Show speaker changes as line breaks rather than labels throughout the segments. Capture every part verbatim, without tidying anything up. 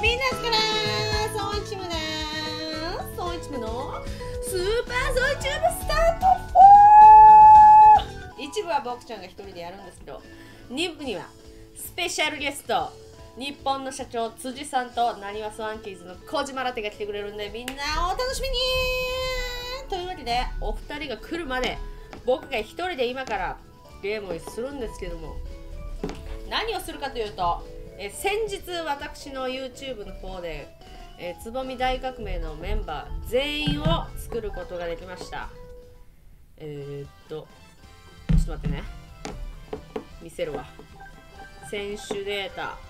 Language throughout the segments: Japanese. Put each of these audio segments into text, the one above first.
みんなからソイチムだー。ソイチムのスーパーソイチューブスタートフォー。一部は僕ちゃんが一人でやるんですけど、二部にはスペシャルゲスト、日本の社長辻さんとなにわスワンキーズの小島ラテが来てくれるんで、みんなお楽しみに。というわけでお二人が来るまで僕が一人で今からゲームをするんですけども、何をするかというと、え先日私の YouTube の方で、えつぼみ大革命のメンバー全員を作ることができました。えー、っとちょっと待ってね、見せるわ。選手データ、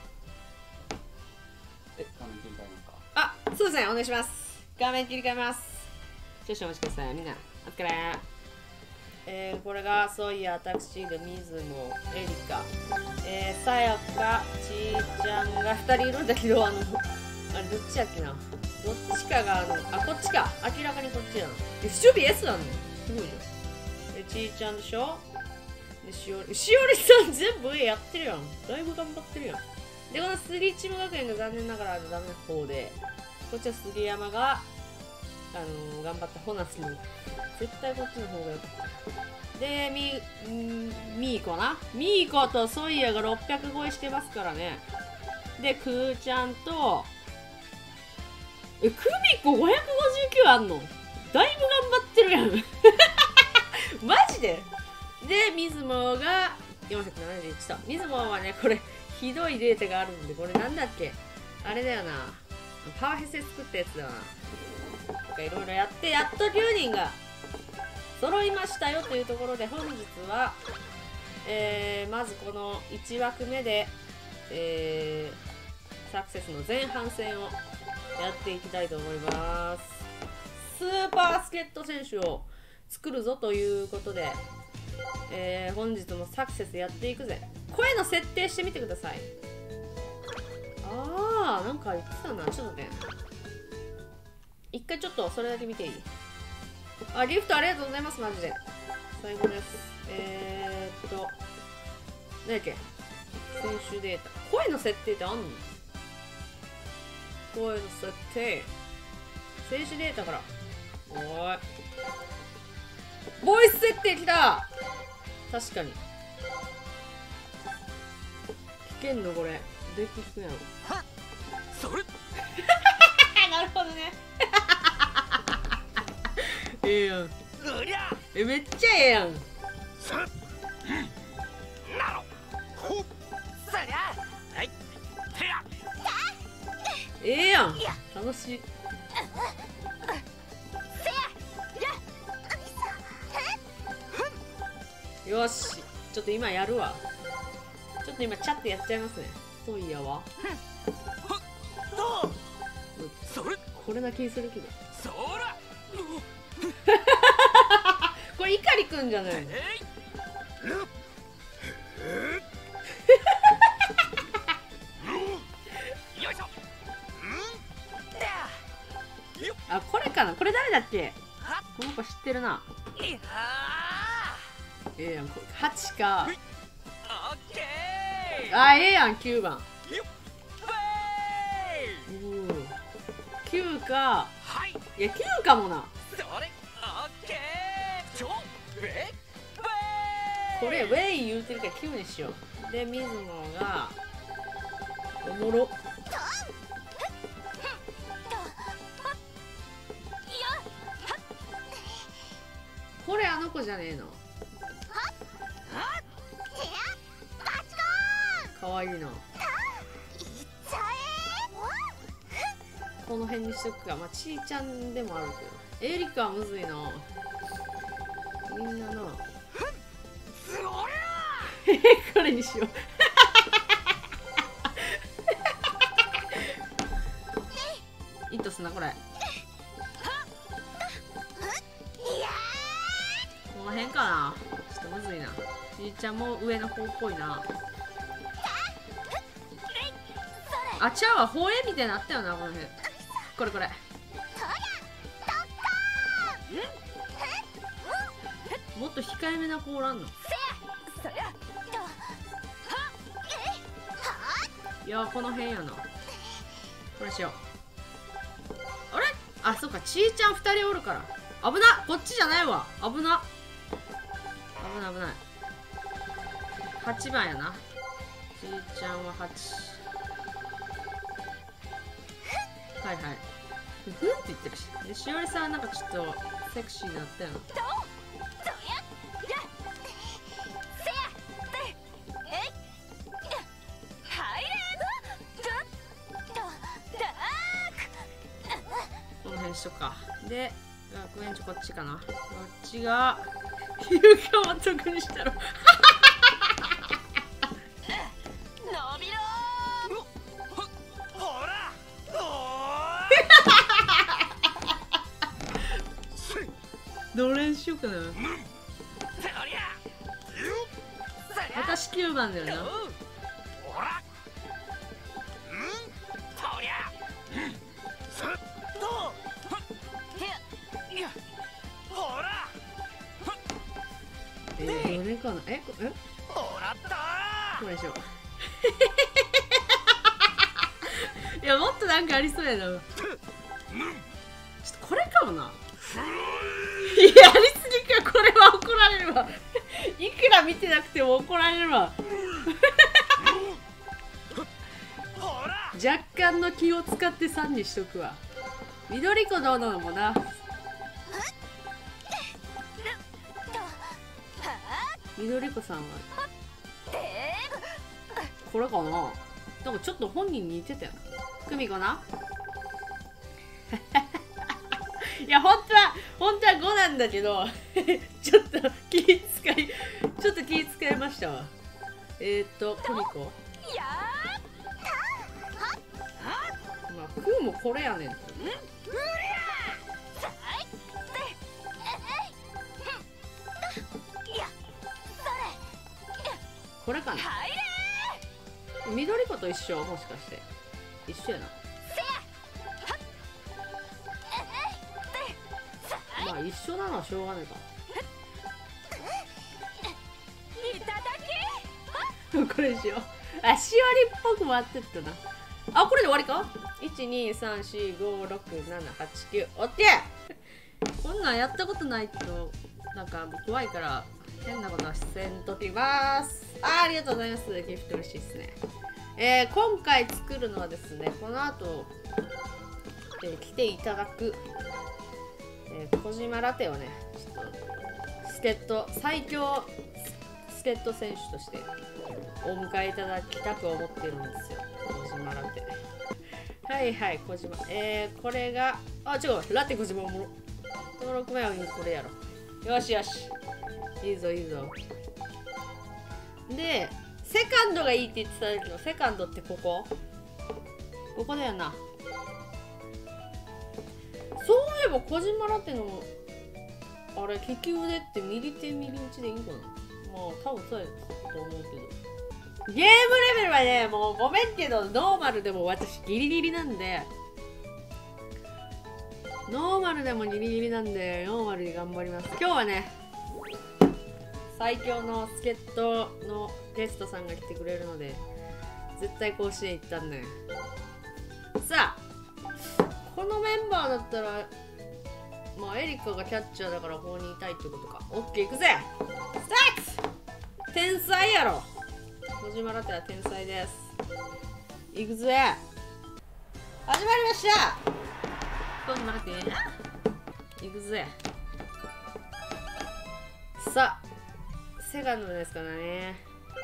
え画面切り替えますか。あ、そうですね、お願いします。画面切り替えます。少々お待ちください。みんなお疲れ。えー、これがソイヤ、タクシード、ミズモ、エリカ、えー、さやか、ちーちゃんがふたりいるんだけど、あの、あれどっちやっけな、どっちかが、あの、あ、こっちか、明らかにこっちやん。え、守備 S なのすごいじゃん。で、ちーちゃんでしょ。で、しおり、しおりさん全部上やってるやん。だいぶ頑張ってるやん。で、このスリーチーム学園が残念ながらダメな方で、こっちは杉山が、あのー、頑張ったホナスに絶対こっちの方がよかった。で、み、んみーこなみーことソイヤがろっぴゃく超えしてますからね。で、くーちゃんと、え、クミコごひゃくごじゅうきゅうあんのだいぶ頑張ってるやん。マジで。で、みずもがよんひゃくななじゅういちと。みずもはね、これ、ひどいデータがあるんで、これなんだっけ、あれだよな。パワーヘスで作ったやつだよな。いろいろやってやっときゅうにんが揃いましたよというところで、本日は、えー、まずこのいち枠目で、えー、サクセスの前半戦をやっていきたいと思います。スーパー助っ人選手を作るぞということで、えー、本日もサクセスやっていくぜ。声の設定してみてください。あー、なんか言ってたな。ちょっとね、一回ちょっとそれだけ見ていい？あ、リフトありがとうございます、マジで。最後です。えーっと、何やっけ？選手データ。声の設定ってあんの？声の設定。選手データから。おーい。ボイス設定きた！確かに。聞けんのこれ。どうやって聞くんやろ。はっ！それなるほどね。ええやん。え、めっちゃええやん。ええやん。楽しい。よし、ちょっと今やるわ。ちょっと今チャットやっちゃいますね。そういやわ。これな気するけど。これ碇くんじゃないの？あ、これかな。これ誰だっけ？この子知ってるな。ええやん。はちか。あ、ええやん。きゅうばん。きゅうか。いや、きゅうかもな。これウェイ言うてるからきゅうにしよう。で、水野がおもろ。これあの子じゃねえの。かわいいな。この辺にしとくか。まあ、ちーちゃんでもあるけど。エリカはむずいな。みんなな。これにしよう。イットすな、これ。この辺かな。ちょっとむずいな。ちーちゃんも上の方っぽいな。あ、ちゃうわ。放映みたいなのあったよな、この辺。これこれ。もっと控えめな子おらんの？いや、この辺やな。 これしよう。あれ、あ、そうか、ちーちゃんふたりおるから。危な、こっちじゃないわ。危な。危ない危ない。はちばんやな。ちーちゃんははち。はいはい。ふふんって言ってるし。で、しおりさんはなんかちょっとセクシーになったよな。この辺しとくか。で、学園長こっちかな。こっちが、ゆうかも特にしたろ。どれにしようかな。私きゅうばんだよな。えー、どれかな。えこえこれでしょ。いや、もっとなんかありそうやな。ちょっとこれかもな。やりすぎか。これは怒られるわ。いくら見てなくても怒られるわ。若干の気を使ってさんにしとくわ。緑子どうなのもな。緑子さんはこれかな。なんかちょっと本人に似てたよな。久美子な。いや、本当は本当はごなんだけどちょっと気遣いちょっと気遣いましたわ。えー、っと久美子、まあクーもこれやねん。これかな。緑子と一緒、もしかして一緒やな。まあ一緒なのはしょうがないか。これにしよう。あ、しおりっぽく回ってったな。あ、これで終わりか。いち、に、さん、し、ご、ろく、なな、はち、きゅう。オッケー。こんなんやったことないとなんか怖いから変なことはせんときます。あ、ありがとうございます。ギフト嬉しいですね。えー、今回作るのはですね、この後、えー、来ていただく、えー、小島ラテをね、ちょっと助っ人、最強助っ人選手としてお迎えいただきたく思ってるんですよ、小島ラテ。はいはい、小島。えー、これが、あ、違う、ラテ小島おもろ。登録前はこれやろ。よしよし。いいぞいいぞ。で、セカンドがいいって言ってたけど、セカンドってここここだよな。そういえば小島ラテのあれ利き腕って右手右打ちでいいんかな。まあ多分そうやと思うけど、ゲームレベルはね、もうごめんけどノーマルでも私ギリギリなんで、ノーマルでもギリギリなんでノーマルで頑張ります。今日はね、最強の助っ人のゲストさんが来てくれるので絶対甲子園行ったんね。さあ、このメンバーだったらまあエリカがキャッチャーだからここにいたいってことか。オッケー、行くぜ。スタート。天才やろ。小島ラテは天才です。行くぜ。始まりました。小島ラテ行くぜ。さあ、セカンドですからね。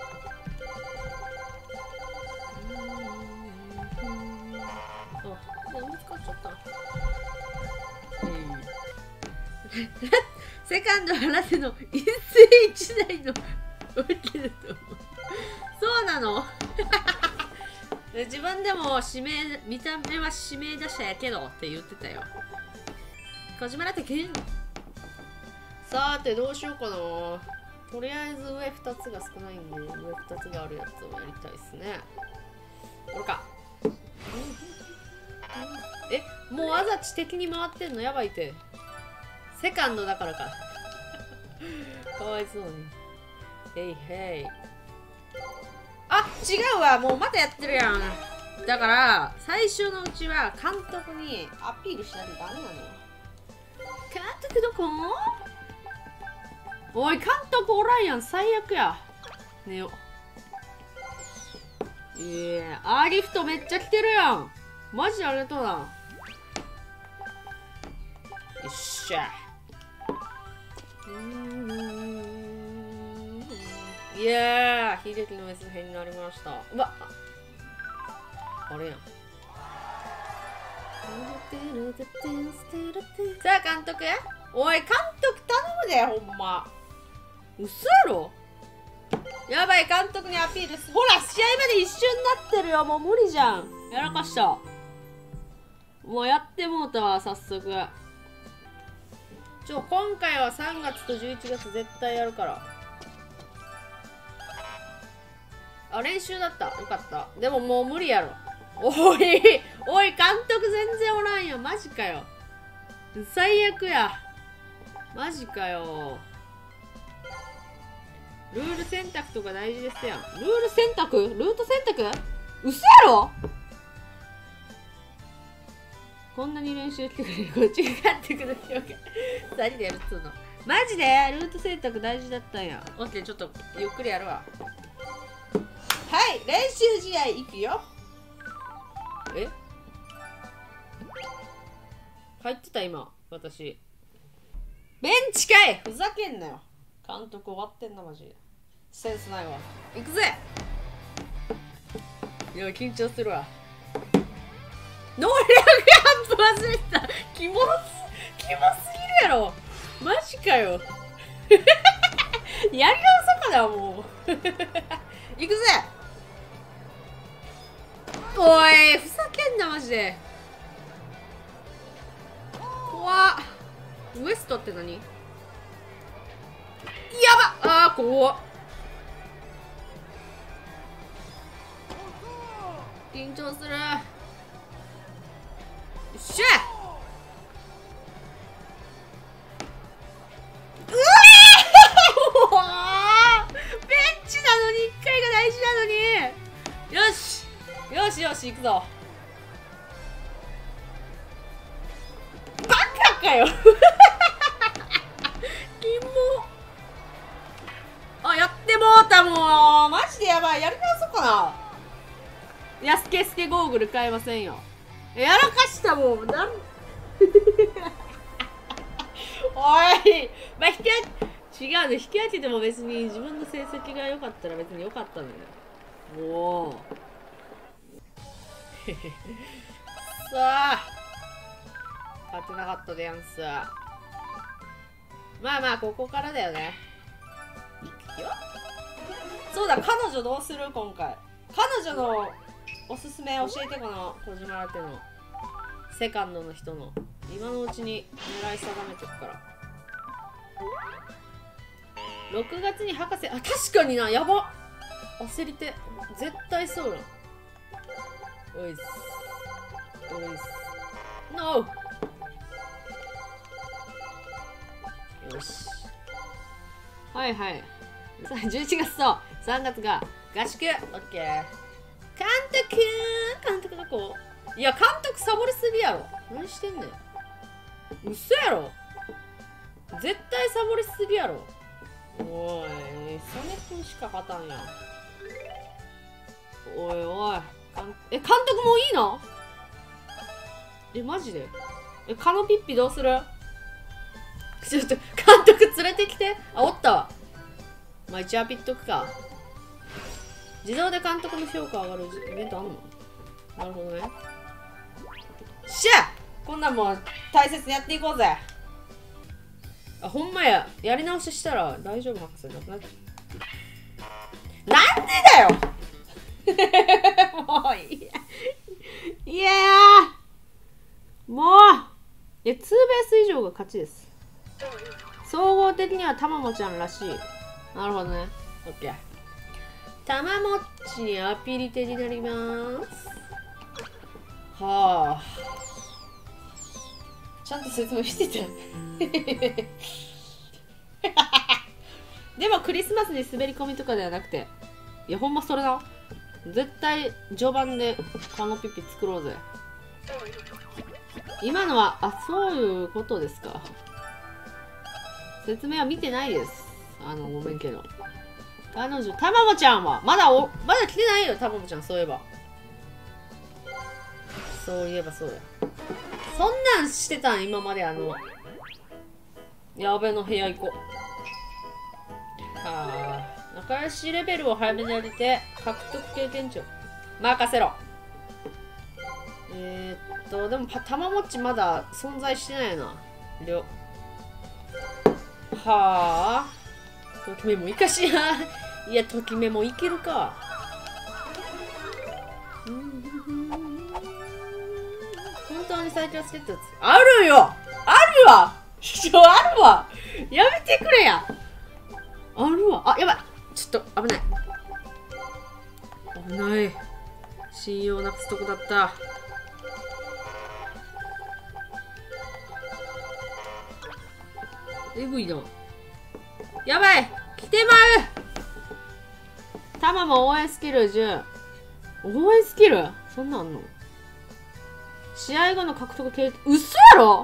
あ、でも使っちゃった。セカンドはラテの一世一代のわけだと思う。そうなの。自分でも指名、見た目は指名打者やけどって言ってたよ。小島ラテけん。さーてどうしようかな。とりあえず上ふたつが少ないんで、上ふたつがあるやつをやりたいですね。これか。え、もうあざち的に回ってんのやばいって。セカンドだからか。かわいそうに。へいへい。あ、違うわ。もうまたやってるやん。 だから最初のうちは監督にアピールしないとダメなのよ。監督どこ？おい監督おらんやん、最悪や。寝よう。いやアーリフトめっちゃ来てるやん。マジありがとうな。よっしゃ。いやー、秀樹のメス編になりました。うわっ、あれやん。さあ監督、おい監督頼むで、ほんま嘘やろ。やばい、監督にアピールす。ほら試合まで一瞬になってるよ。もう無理じゃん。やらかした。もうやってもうたわ。早速ちょ今回はさんがつとじゅういちがつ絶対やるから。あ、練習だった。よかった。でももう無理やろ。おいおい監督全然おらんよ。マジかよ。最悪や。マジかよ。ルール選択とか大事ですやん。ルール選択？ルート選択？嘘やろ。こんなに練習してくれる。こっちが勝ってください。ふたりでやるっつうの。マジでルート選択大事だったんや。オッケー、ちょっとゆっくりやるわ。はい、練習試合いくよ。え？入ってた今、私。ベンチかい！ふざけんなよ。監督終わってんな、マジで。センスないわ。行くぜ！いや、緊張するわ。能力アップ忘れてた。キモす、キモすぎるやろ。マジかよ。やり直そうかな、もう。行くぜ！おい、ふざけんな、マジで。怖っ。ウエストって何？やば！あー、怖っ。緊張する。よっしゃ！うわーベンチなのにいっかいが大事なのに。よしよしよし、行くぞ。バカかよ。キモ。あ、やってもうた。もんマジでやばい。やり直そうかな。やすけすけゴーグル買えませんよ。やらかしたもん。なんおい、まあ、引き分け違うの。引き分けても別に自分の成績が良かったら別に良かったんだよ。もうさあ勝てなかったでやんす。まあまあここからだよね。いくよ。そうだ、彼女どうする今回。彼女のおすすめ教えて。この小島ラテのセカンドの人の今のうちに狙い定めてくから。ろくがつに博士、あ、確かにな。やば焦りて絶対そうやん。おいっすおいっすノー。よし、はいはい。さあじゅういちがつとさんがつが合宿。オッケー。監督監督どこ？いや監督サボりすぎやろ。何してんねん。嘘やろ。絶対サボりすぎやろ。おい曽根君しか勝たんやん。おいおいえ、監督もういいの？え、マジで？え、カノピッピどうする？ちょっと監督連れてきて。あ、おったわ。まあ一応アピっとくか。自動で監督の評価上がるイベントあんの？なるほどね。しゃ！こんなんもう大切にやっていこうぜ。あ、ほんまや。やり直ししたら大丈夫博士なくなっちゃう。なんでだよもういやいやもういやツーベース以上が勝ちです。総合的にはたまもちゃんらしい。なるほどね。オッケー。たまもっちにアピリテになります。はあ、ちゃんと説明してたでもクリスマスに滑り込みとかではなくて、いやほんまそれな。 絶対序盤でカノピピ作ろうぜ。今のは、あ、そういうことですか。説明は見てないです。あの、ごめんけど。彼女、たまもちゃんは、まだお、まだ来てないよ、たまもちゃん、そういえば。そういえばそうや。そんなんしてたん、今まであの、やべの部屋行こう。はあ。仲良しレベルを早めに上げて、獲得経験値を任せろ。えー、っと、でも、たまもちまだ存在してないな。りょ。はあ。ときめもいかしや。いや、ときめもいけるか。本当に最強助っ人あるよあるわちょ、あるわやめてくれやあるわあ、やばいちょっと危ない危ない信用なくすとこだったえぐいなやばい来てまうタマも応援スキルじゅう応援スキルそんなんあんの試合後の獲得経験嘘やろ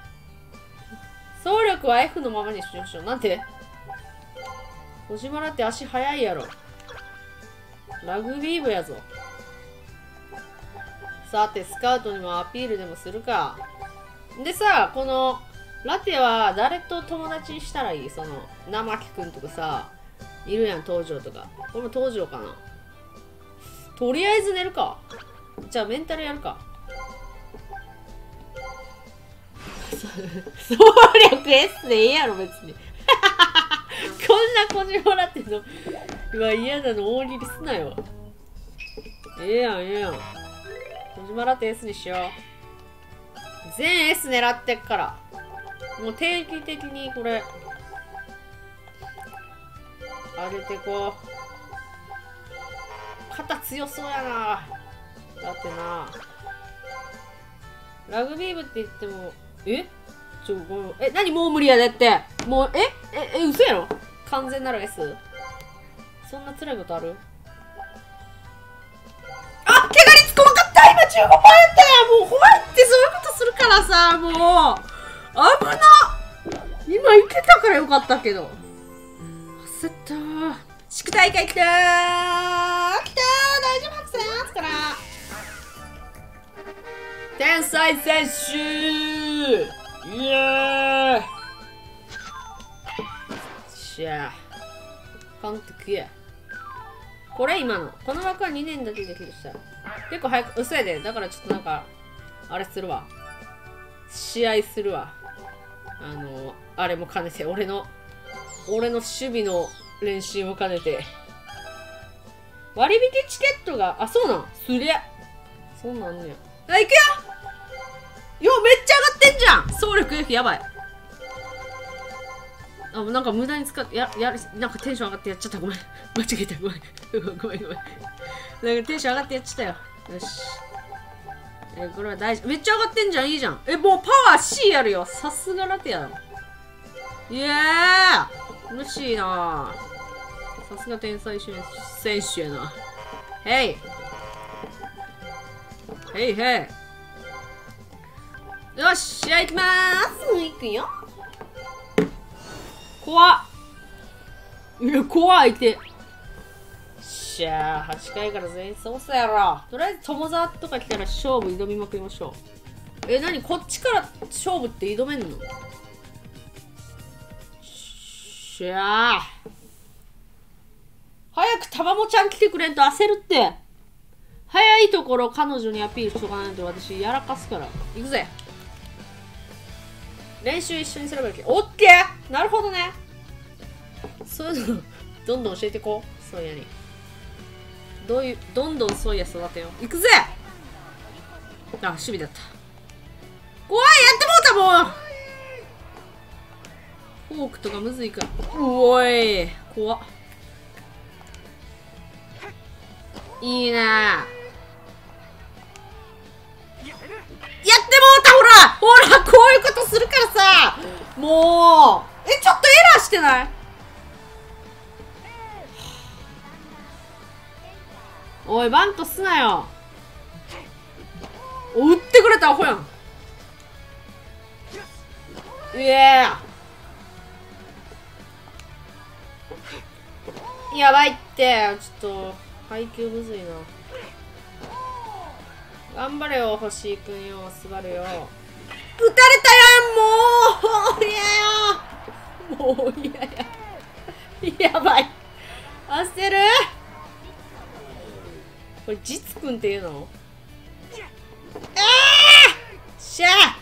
総力は F のままにしましょうなんて小島だって足速いやろラグビー部やぞさてスカウトにもアピールでもするかでさこのラテは誰と友達にしたらいいその生木くんとかさいるやん東條とかこれも東條かなとりあえず寝るかじゃあメンタルやるか総力 S でええやろ別にこんな小島ラテのうわ嫌なの大喜利すなよええやんええやん小島ラテ S にしよう全 S 狙ってっからもう定期的にこれ上げてこう肩強そうやなだってなラグビー部って言ってもえちょごめんえ何もう無理やでってもうえええ嘘やろ完全なる S そんな辛いことあるあ怪我率怖かった今 じゅうごパーセント やもう怖いってそういうことするからさもう危な今いけたからよかったけど焦ったー宿題会来たー来たー大丈夫白線あつから天才選手イエーイしゃあ監督やこれ今のこの枠はにねんだけできるした結構早く嘘やでだからちょっとなんかあれするわ試合するわあのあれも兼ねて俺の俺の守備の練習も兼ねて割引チケットがあそうなんすりゃそうなんねやあ、行くよよめっちゃ上がってんじゃん総力 F やばいあ、なんか無駄に使ってや、やる、なんかテンション上がってやっちゃったごめん間違えたごめんごめんごめんなんかテンション上がってやっちゃったよよしえ、これは大事めっちゃ上がってんじゃんいいじゃんえ、もうパワー C やるよさすがラテやイエー無視なさすが天才選手やなヘイへいへいよし試合いきまーすいくよ怖っいや怖いってしゃあはちかいから全員そうさやろとりあえず友沢とか来たら勝負挑みまくりましょうえ、なにこっちから勝負って挑めんのしゃあ早くたまもちゃん来てくれんと焦るって早いところ彼女にアピールしとかないと私やらかすから行くぜ練習一緒にすればいいけどオッケーなるほどねそういうのどんどん教えてこうそうやにどういうどんどんそうや育てよう行くぜあ守備だった怖いやってもうたもんフォークとかむずいからうおい怖っいいなやってもうたほらほらこういうことするからさもうえちょっとエラーしてないおいバントすなよ。お、打ってくれたアホやん。いややばいって。ちょっと配球むずいな。頑張れよ星井くんよ。すばるよ。打たれたやん。もう嫌や。もう嫌や。やばい。焦る。これ実くんっていうの？ああしゃあ。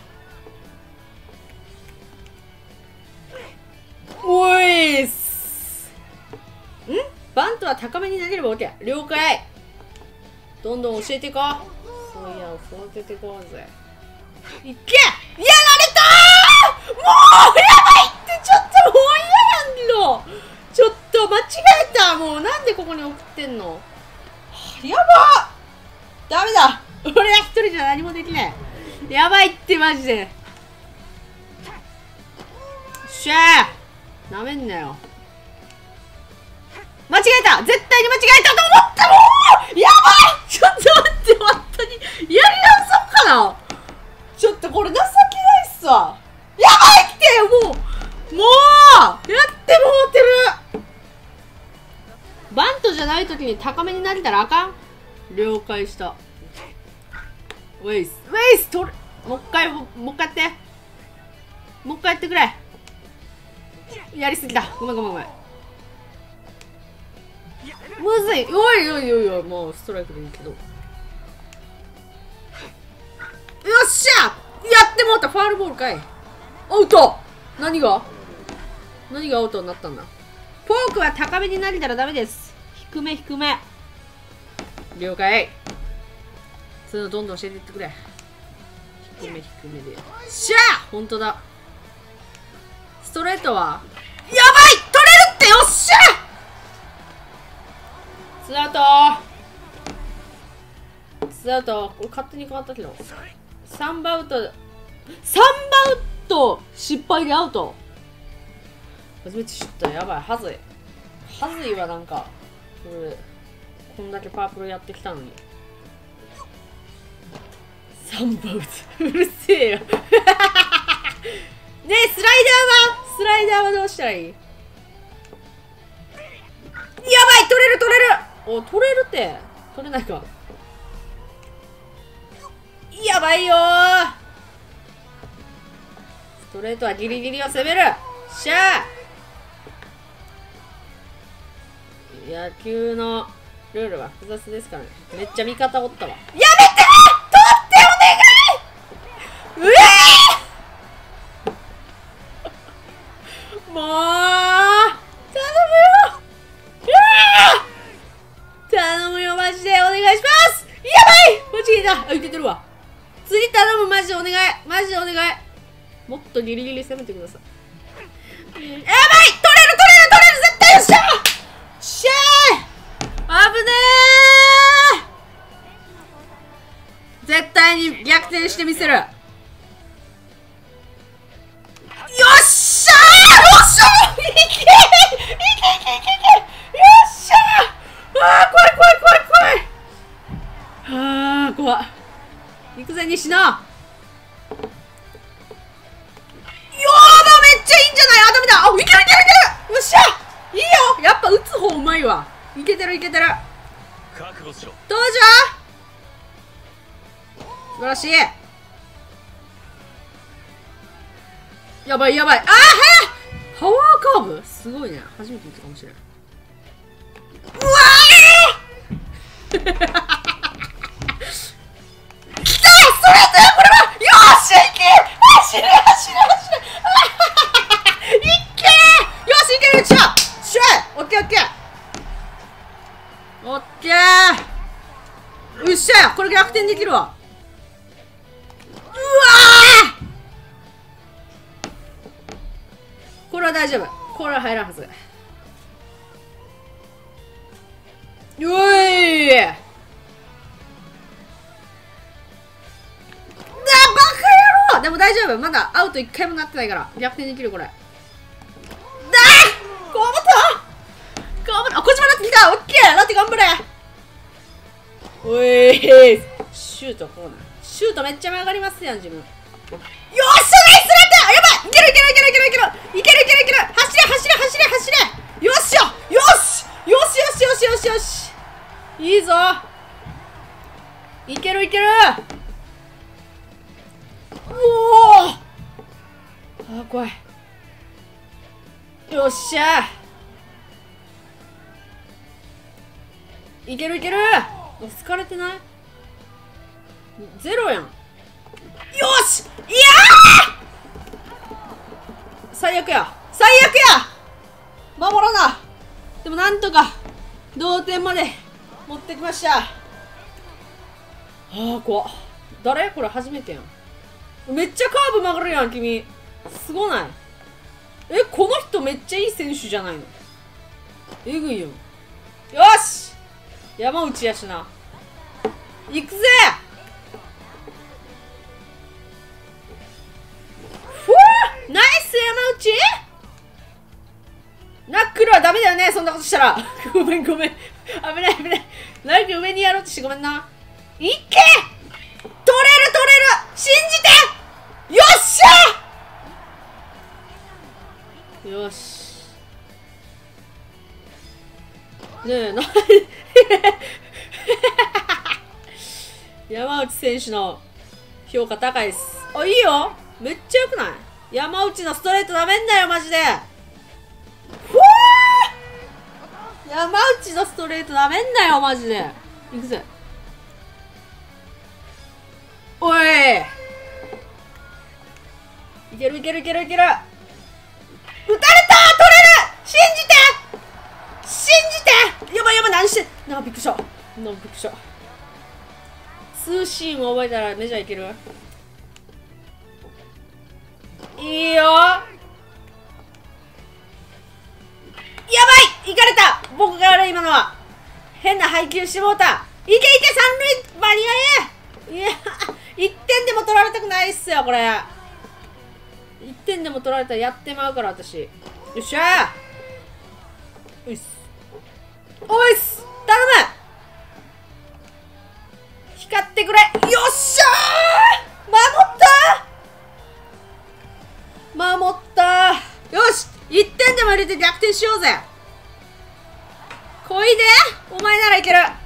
おいっす。ん？バントは高めに投げれば OK。了解。どんどん教えていこう。そういや、育てていこうぜ。いけ！やられたー！もうやばいって。ちょっともう嫌やんの。ちょっと間違えた。もうなんでここに送ってんの？やばっ！ダメだ。俺は一人じゃ何もできない。やばいってマジで。よっしゃー。なめんなよ。間違えた。絶対に間違えたと思ったもん。やばい。ちょっと待って、本当にやり直そうかな。ちょっとこれ情けないっすわ。やばいってもうもうやってもうてる。バントじゃない時に高めになれたらあかん。了解した。ウェイスウェイス取る。もう一回もう一回やって。もう一回やってくれ。やりすぎた。ごめんごめんごめん。むずい。おいおいおいおい。もうストライクでいいけど。よっしゃやってもうた。ファウルボールかい。アウト。何が何がアウトになったんだ。フォークは高めになれたらダメです。低め低め。了解。そういうのどんどん教えていってくれ。低め低めで。しゃあほんとだ。ストレートはやばい。取れるって。よっしゃツーアウト。ツーアウト。これ勝手に変わったけど。さんばんアウト。さんばんアウト失敗でアウト。初めて知った。やばい。はずい。はずいわ。なんかこれこんだけパープルやってきたのにさんばんアウト。うるせえよ。ねえスライダーはスライダーはどうしたらいい？やばい。取れる取れる。お、取れるって。取れないか。やばいよー。ストレートはギリギリを攻める。しゃー。野球のルールは複雑ですからね。めっちゃ味方おったわ。やめてー。取ってお願い。うえー。もう頼むよ。頼むよマジでお願いします。やばい間違えた。あ、いけてるわ。次頼むマジでお願い。マジでお願い。もっとギリギリ攻めてください。やばい。取れる取れる取れる絶対。よっしゃしゃー。危ねー。絶対に逆転してみせる。よっしゃー。よっしゃー。いけいけいけいけいけ。よっしゃー。あー怖い怖い怖い怖い。あー怖い。行くぜ西野。よーだ。めっちゃいいんじゃない。あダメだ。あいけるいけるいける。よっしゃいいよ。やっぱ打つ方うまいわ。いけてるいけてる。
覚悟しろ。
どうじゃ素晴らしい。やばいやばい。あーはやパワーカーブすごいね。初めて見たかもしれない。うわー来た。ストレートよこれは。よっしゃいけ。走る走る走る。いっけー。よしいける。よっしゃしゃオッケーオッケーオッケー。よっしゃこれ逆転できるわ。うわーこれは大丈夫。これは入らんはず。よいー。なバカ野郎。でも大丈夫。まだアウト一回もなってないから逆転できるこれ。だーこう思ったこう思った。あこっちもなってきた。オッケー。だって頑張れ。 おいシュートこうな。シュートめっちゃ曲がりますやん自分。よっしゃナイスレッド。やばいいけるいけるいけるいけるいけるいけるいけるいける。走れ走れ走れ走れ。よっしゃよしよしよしよしよしよし。いいぞ。いけるいける。おおあー怖い。よっしゃいけるいける。疲れてない？ゼロやん。よしいやー最悪や最悪や。守らな。でもなんとか同点まで持ってきました。ああ怖っ。誰これ初めてやん。めっちゃカーブ曲がるやん君。すごない？えこの人めっちゃいい選手じゃないの？えぐいよ。よし山内やしな。行くぜ。ふぅナイス山内。ナックルはダメだよねそんなことしたら。ごめんごめん危ない危ない。なんか上にやろうとしてごめんな。いけ取れる取れる信じて。よっしゃよしねえな山内選手の評価高いです。あいいよめっちゃよくない？山内のストレートなめんなよマジで。ふぅ山内のストレートなめんなよマジで。いくぜ。おいいけるいけるいけるいける。打たれた取れる信じて信じて。やばいやばい何して。なんかびっくりした。なんかびっくりした。ツーシーム覚えたらメジャーいける。いいよ。やばいいかれた。僕が悪い今のは。変な配球してもうた。いけいけ三塁間に合え。いやいってんでも取られたくないっすよこれ。いってんでも取られたらやってまうから私。よっしゃー。おいっすおいっす頼む。光ってくれ。よっしゃー守った守ったよしいってんでも入れて逆転しようぜ。こいでお前ならいける。やば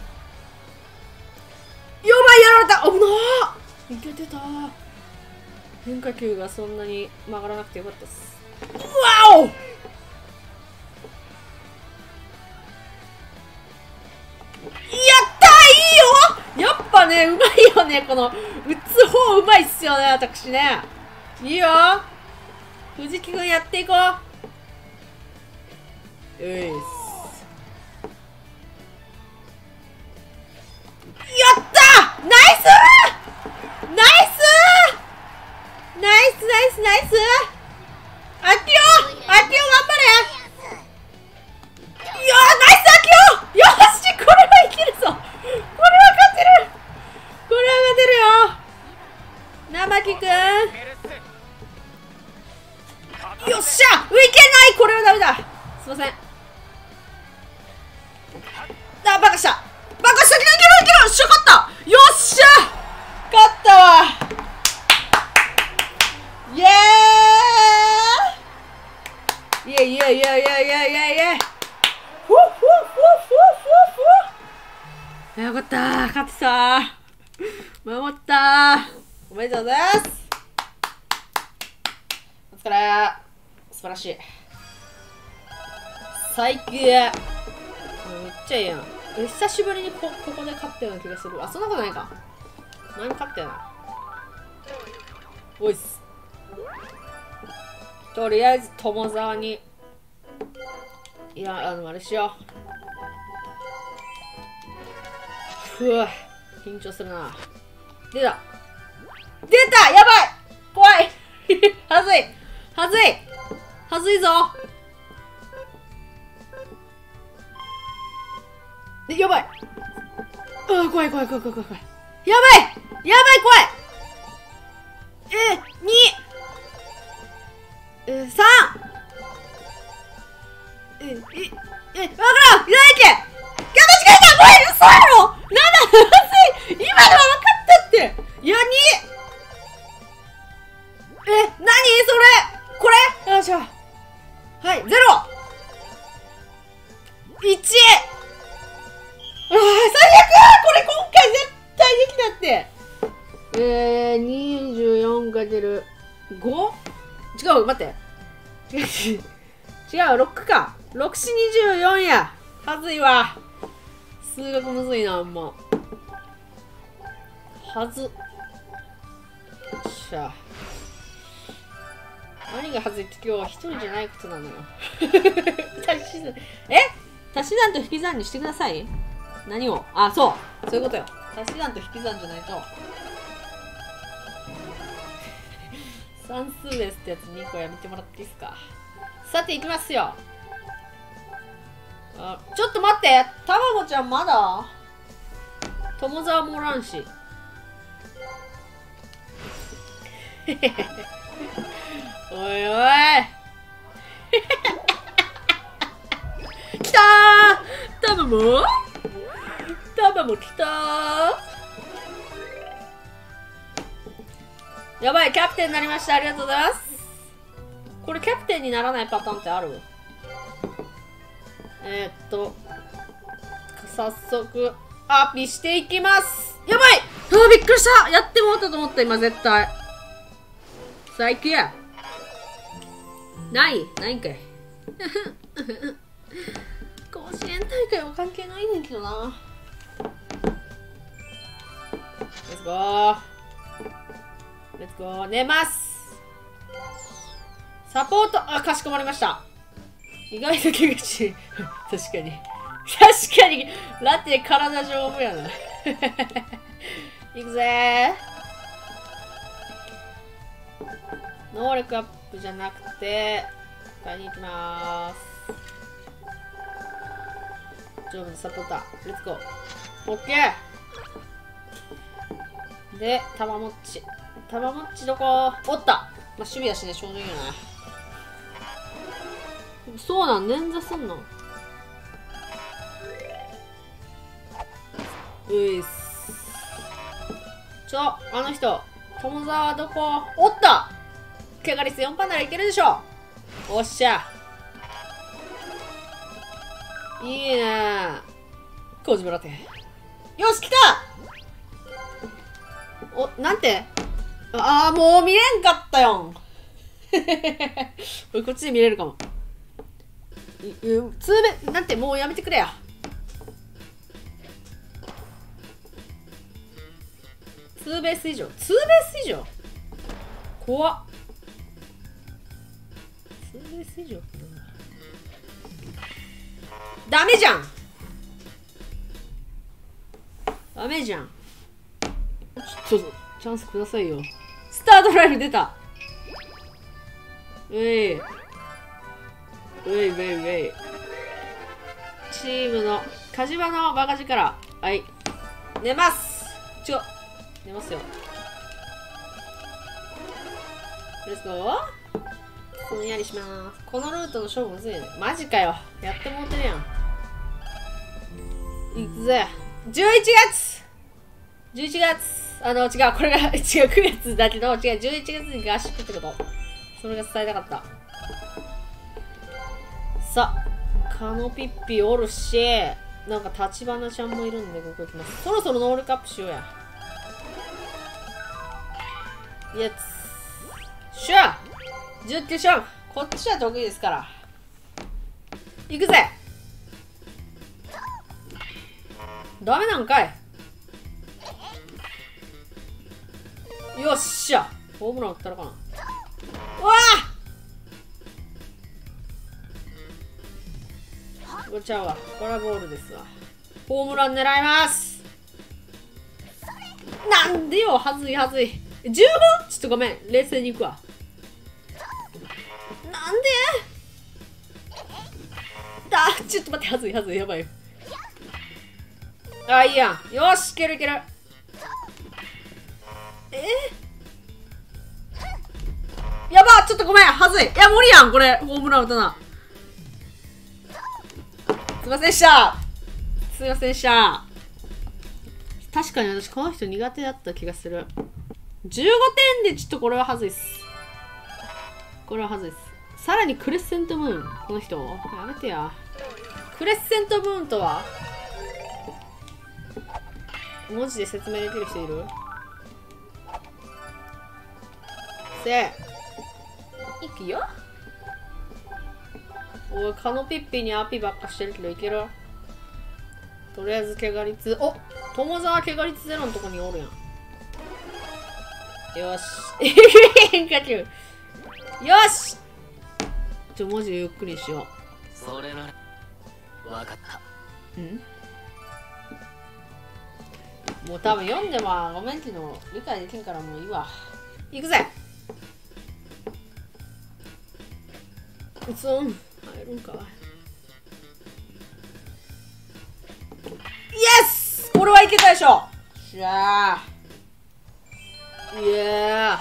いやられた。危なーいけてた。変化球がそんなに曲がらなくてよかったっす。わおやったーいいよ。やっぱねうまいよねこの打つ方うまいっすよね私ね。いいよ藤木君やっていこう。よいっすやったナイスナイスナイスナイスナイス。アキオアキオ頑張れ。いやーナイスアキオ。よしこれはいけるぞ。これは勝てる。これは勝てるよ生木くん。よっしゃいけない。これはダメだ。すいません。あバカしたバカしたけどいけるいける。よっしゃ勝った。よっしゃ勝ったわ。イエーイイエイイエイイエイイエイイエイイエイフゥフゥフゥフゥフゥ。よかった勝ってた。守った。おめでとうございます。お疲れ。素晴らしい最高。めっちゃいいやん。久しぶりに こ, ここで勝ったような気がする。あそんなことないか。前も勝ったよな。おいっす。とりあえず友沢にいやあのあれしよう。ふう緊張するな。出た出たやばい怖いはずいはずいはずいぞ。やばい。あ怖い怖い怖い怖い怖い怖い。やばいやばい怖い。えー、にえー、さんえええわからんいらないけ。キャットチカいた。おい嘘やろ。なんだ今のは分かったって。いや、に。え、なにそれ。これ。よいしょ。はい、ゼロ。いち。ああ、最悪。これ今回絶対できたって。えー、にじゅうよんかけるご？ 違う、待って。違う、違う、ろくか。ろくしにじゅうよんや。はずいわ。数学むずいな、あんま。はず。よっしゃ。何がはずいって今日は一人じゃないことなのよ。足し算。え？足し算と引き算にしてください。何を？あ、そう。そういうことよ。足し算と引き算じゃないと。算数ですってやつにこやめてもらっていいですか。さて、いきますよ。あ、ちょっと待って。たまごちゃんまだ友沢もおらんし。おいおい。来たー。たまもたまも来たー。やばい、キャプテンになりました。ありがとうございます。これキャプテンにならないパターンってある？えー、っと、早速、アピしていきます。やばい！うわ、びっくりした！やってもらったと思った、今絶対。さあ、行くや。ないないんかい。甲子園大会は関係ないねんけどな。レッツゴー。レッツゴー。寝ます。サポート、あ、かしこまりました。意外と気がちい。確かに。確かに、ラテ体丈夫やな。いくぜー。能力アップじゃなくて、買いに行きまーす。丈夫なサポーター。レッツゴー。オッケー。で、たまもっち。たまもっちどこおった。まあ、守備やしね、ちょうどいいよね。そうなん、捻挫すんの。ういっす。ちょ、あの人。友沢どこおった。怪我率 よんパーセント ならいけるでしょ。おっしゃ。いいねー。コジムラテ。よし、来た。お、なんて。ああ、もう見れんかったよん。こっちで見れるかも。ツーベ、なんて、もうやめてくれや。ツーベース以上。ツーベース以上怖っ。ツーベース以上ってなんだ。ダメじゃん。ダメじゃん。ちょっと、チャンスくださいよ。スタートライフ出た。うい。うい、ウェイウェイ。チームの、カジバのバカ力。はい。寝ます。ちょ、寝ますよ。レッツゴー。ぼんやりします。このルートの勝負むずいよね。マジかよ。やってもうてるやん。いくぜ。じゅういちがつ !じゅういちがつあの、違う、これが、違う、くがつだけど、違う、じゅういちがつに合宿ってこと。それが伝えたかった。さあ、カノピッピおるし、なんか、立花ちゃんもいるんで、ここ行きます。そろそろノールカップしようや。イエツ。しゃあ準決勝負。こっちは得意ですから。行くぜ。ダメなんかい。よっしゃ。ホームラン打ったのかな。うわあごちゃうわ。これはボールですわ。ホームラン狙います。なんでよ。はずいはずい。じゅうご? ちょっとごめん。冷静にいくわ。なんであ、ちょっと待って。はずいはずい。やばい。あ、いいやん。よし、いけるいける。えー、やば、ちょっとごめん。はずい。いや、無理やん。これ、ホームラン打たな。すいませんでした。すいませんでした。 確かに私この人苦手だった気がする。じゅうごてんでちょっとこれははずいっす。これははずいっす。さらにクレッセントムーン。この人やめてや。クレッセントムーンとは文字で説明できる人いる？せいくよ。おい、カノピッピにアピばっかしてるけどいける？とりあえず怪我率、お、友沢怪我率ゼロのとこにおるやん。よし。変化球。よし。ちょ、文字ゆっくりしよう。
それならわかった。
ん？もう多分読んでもごめんけど理解できんからもういいわ。行くぜ。うつん。入るんか。イエス！これはいけたでしょ。しゃあ。いや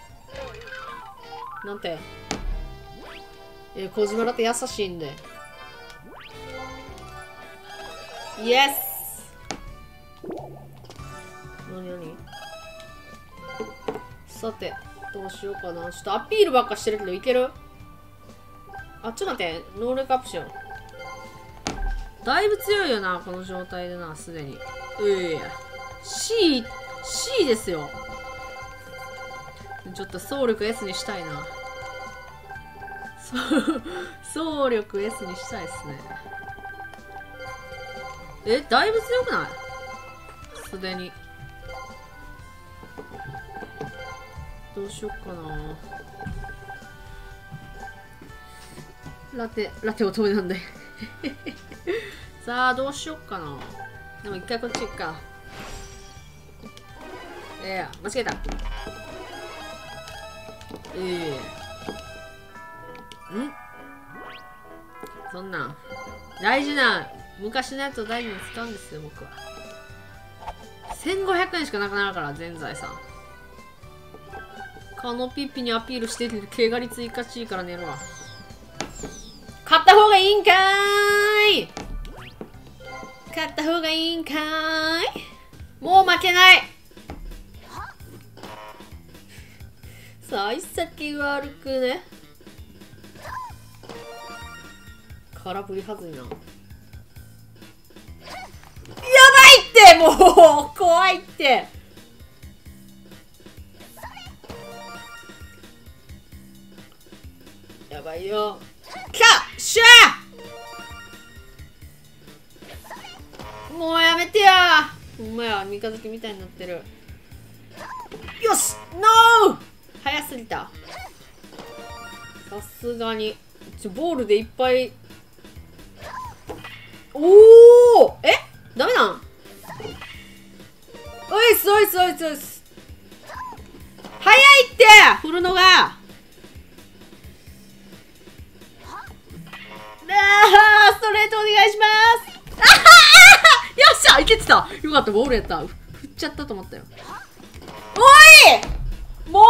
ー。なんて。え、小島だって優しいんで。イエス！なになに？さて、どうしようかな。ちょっとアピールばっかしてるけどいける？あ、ちょっと待って。ノーレクアップしよう。だいぶ強いよな、この状態でな、すでに。ういや。C、C ですよ。ちょっと総力 S にしたいな。総力 S にしたいっすね。え、だいぶ強くない？すでに。どうしよっかな。ラテ、ラテ乙女なんで。さあ、どうしよっかな。でも一回こっち行くか。いやいや、間違えた。ええんそんなん大事な昔のやつを大事に使うんですよ、僕は。せんごひゃくえんしかなくなるから、全財産。カノピッピにアピールしてる怪我率いかしいから寝るわ。勝った方がいいんかーい。勝った方がいいんかーい。もう負けない。幸先悪くね。空振りはずいな。やばいってもう怖いって。やばいよ。きたしゃーもうやめてやー。ほんまや、三日月みたいになってる。よしノー早すぎた。さすがに。ちょ、ボールでいっぱい。おおえダメなん？おいっすおいっすおいっすおいっす。早いって振るのが。あーストレートお願いします。あはーよっしゃいけてた。よかった、ボールやった。振っちゃったと思ったよ。おいもう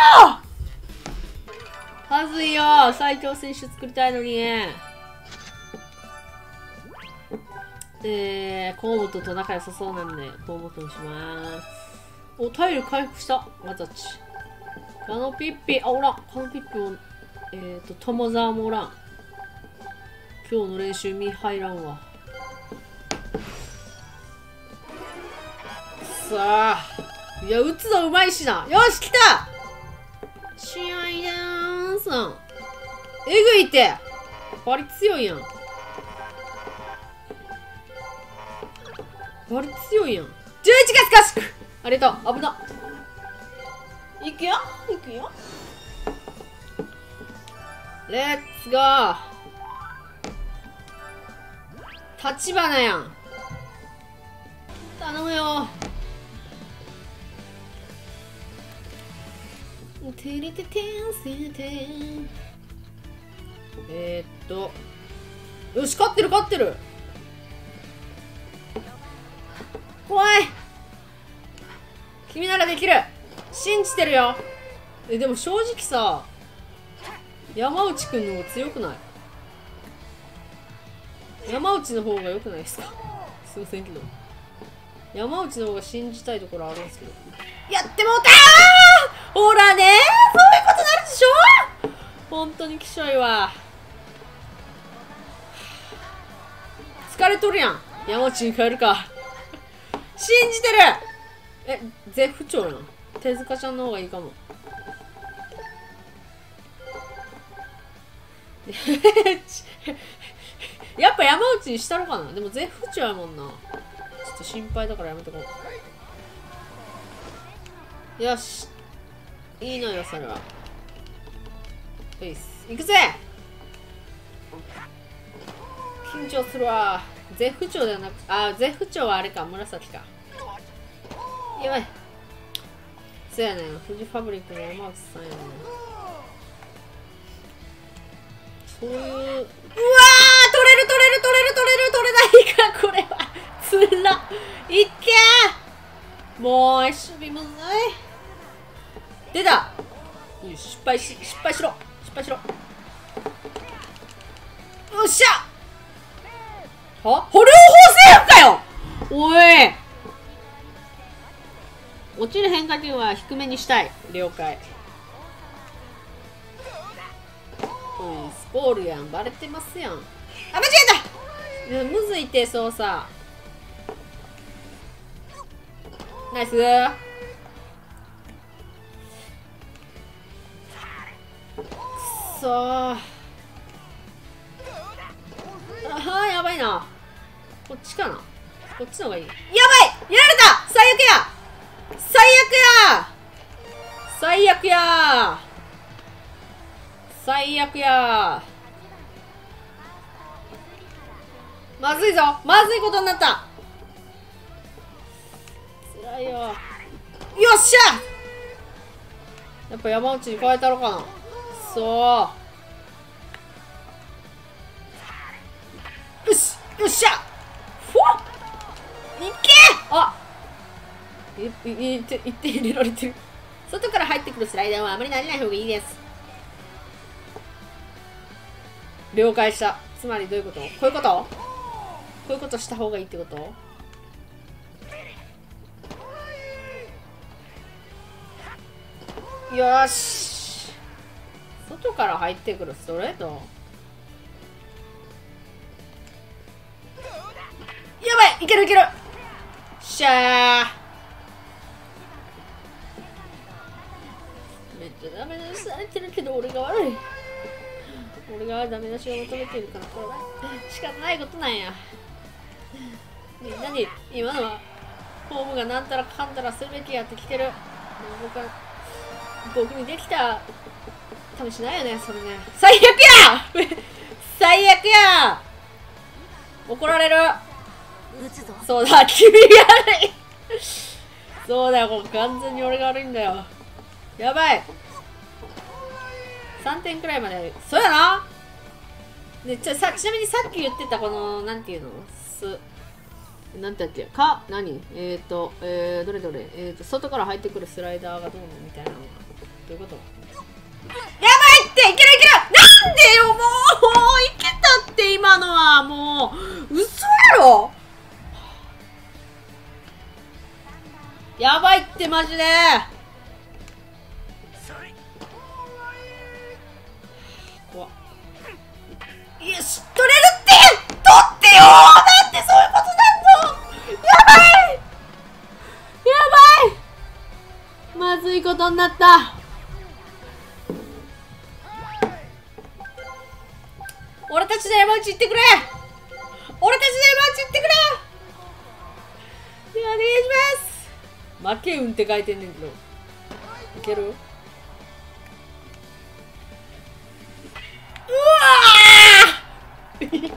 はずいよ。最強選手作りたいのに。えー、河本と仲良さそうなんで河本にします。お、体力回復した。わざちカノピッピ、あ、おらん。カノピッピもえーと友沢もおらん。今日の練習見入らんわ。さあ、いや、打つのうまいしな。よし、来た試合だーすん。えぐいって。バリ強いやん。バリ強いやん。じゅういちがつ合宿ありがとう。危な。いくよいくよ。レッツゴー。立花やん。頼むよ。てれててんせてん。えー、っとよし、勝ってる勝ってる。怖い。君ならできる。信じてるよ。え、でも正直さ、山内くんの方が強くない？山内の方が良くないですか？すいませんけど。 山内の方が信じたいところあるんですけど。やってもうたー。ほらねー、そういうことなるでしょ。本当にきしょいわ。疲れとるやん。山内に変えるか。信じてる。え、絶不調やな。手塚ちゃんの方がいいかも。やっぱ山内にしたのかな。でも絶不調やもんな。ちょっと心配だからやめとこう。よし、いいのよそれは。よいっす、行くぜ。緊張するわ。絶不調ではなく、あ、絶不調はあれか、紫か。やばい。そうやねん、フジファブリックの山内さんやねん。そういう、うわー、取れる取れる取れる取れる取れないか、これは。つらいっけー。もう守備むずい。出た。失敗し失敗しろ失敗しろ。よっしゃ。は捕虜法セーフかよ。おい、落ちる変化球は低めにしたい。了解。おい、スポールやん、バレてますやん。あ、間違えた。むずいって操作。ナイスー。くそー。ああ、やばいな。こっちかな。こっちの方がいい。やばい、やられた。最悪や最悪や最悪や最悪や。まずいぞ、まずいことになった。つらいよ。よっしゃ。やっぱ山内に変えたろかな。そうよし、よっしゃ。ふわっ、いけ。あ、いいっていって入れられてる。外から入ってくるスライダーはあまり慣れない方がいいです。了解した。つまりどういうこと？こういうこと？こういうことした方がいいってこと？よーし。外から入ってくるストレート。やばい、いけるいける。しゃー。めっちゃダメ出しされてるけど俺が悪い。俺がダメ出しを求めているからこれは仕方ないことなんや。みんなに今のはホームがなんたらかんたらするべきやってきてる。僕は僕にできた試しないよねそれね。最悪や最悪や。怒られる。そうだ、君が悪いそうだよ、これ完全に俺が悪いんだよ。やばい、さんてんくらいまである。そうやな。でち, さちなみにさっき言ってたこのなんていうのすなんてやっけか何えっ、ー、とえー、どれどれえっ、ー、と外から入ってくるスライダーがどうのみたいなのがどういうこと？やばいっていけるいける。なんでよもういけたって今のはもう嘘やろ。やばいってマジで。怖っ。よし、取れるって取ってよー。なんでそういうことなんの。やばいやばい、まずいことになった。俺たちで山内行ってくれ。俺たちで山内行ってくれ。お願いします。負け運って書いてんねんけどいける？うわーき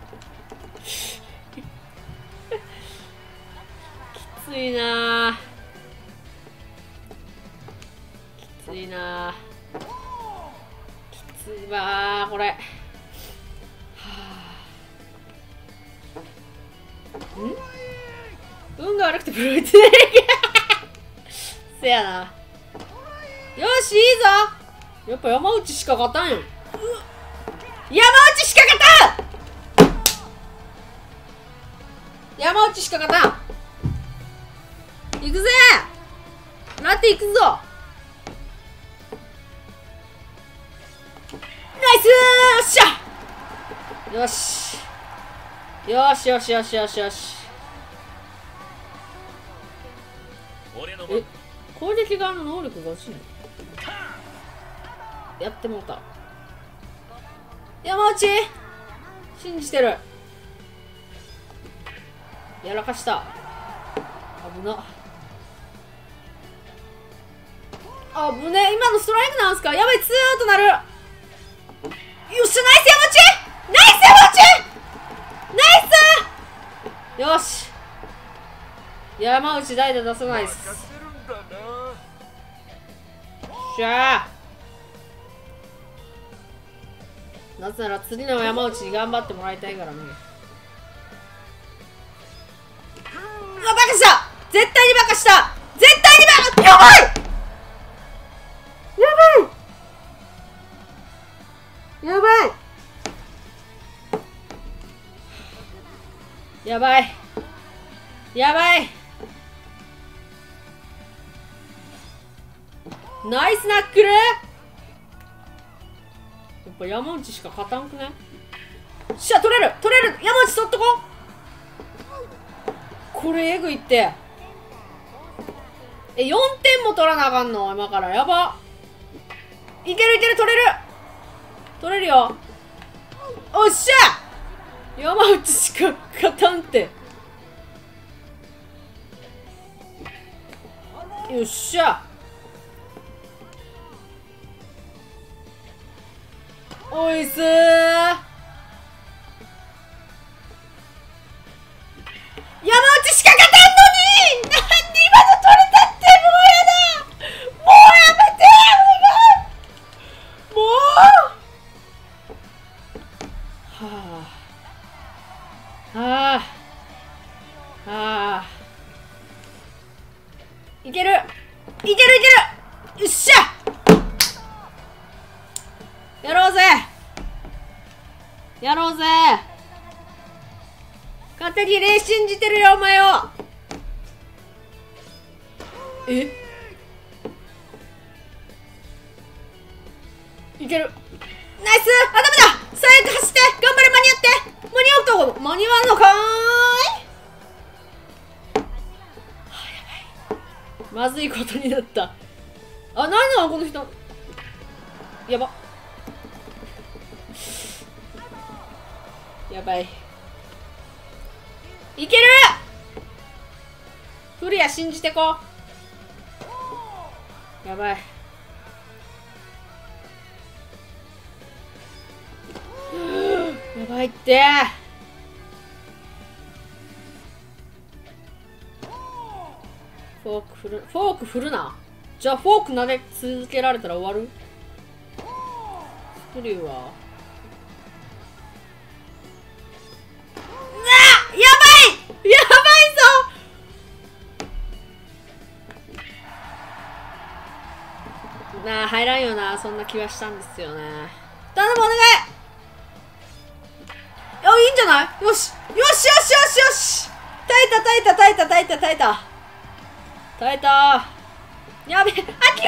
ついなきついなきついわーこれ。はあ、ん運が悪くてプロ打てないせやな。よし、いいぞ。やっぱ山内しか勝たんよ。山内しか勝たん山内しか勝たん。 くぜラテ行くぞ。ナイスー。よっしゃ。よしよしよしよしよし。え、攻撃側の能力が落ちるの。やってもうた。山内信じてる。やらかした。危な。あぶね。今のストライクなんすか。やばい、ツーアウトなる。よっしゃ、ナイス山内、ナイス山内、ナイス。よし、山内代打出さないっす。よっしゃー。なぜなら次の山内に頑張ってもらいたいからね。うわ、バカした。絶対にバカした。絶対にバカ。やばいやばいやばいやばいやばい。ナイスナックル。やっぱ山内しか勝たんくね。しゃ、取れる取れる。山内取っとこ。これエグいって。え、よんてんも取らなあかんの今から。やば。いけるいける、取れる取れるよ。おっしゃ、山内しか勝たんって。よっしゃ。おいすー。山内しか勝たんのに、なんで今の取れたって。もうやだ、もうやめてお願い。もうはあはあはあ。いけるいけるいける。よっしゃ、やろうぜやろうぜ。勝手に霊信じてるよお前を。え、いける。ナイス。あ、ダメだ。最悪走って頑張れ。間に合って間に合うとこ間に合わんのかーい。はあ、やばい、まずいことになった。あ、何なのこの人。やば、やばい。いける。クリア信じてこ。やばい。やばいって。フォーク振る、フォーク振るな。じゃあフォーク投げ続けられたら終わる。スクリューはやばいやばいぞ。なあ、入らんよな。そんな気はしたんですよね。頼む、お願い。あ、いいんじゃない。よしよしよしよしよし。耐えた耐えた耐えた耐えた耐えた耐えた。やべえ、あきお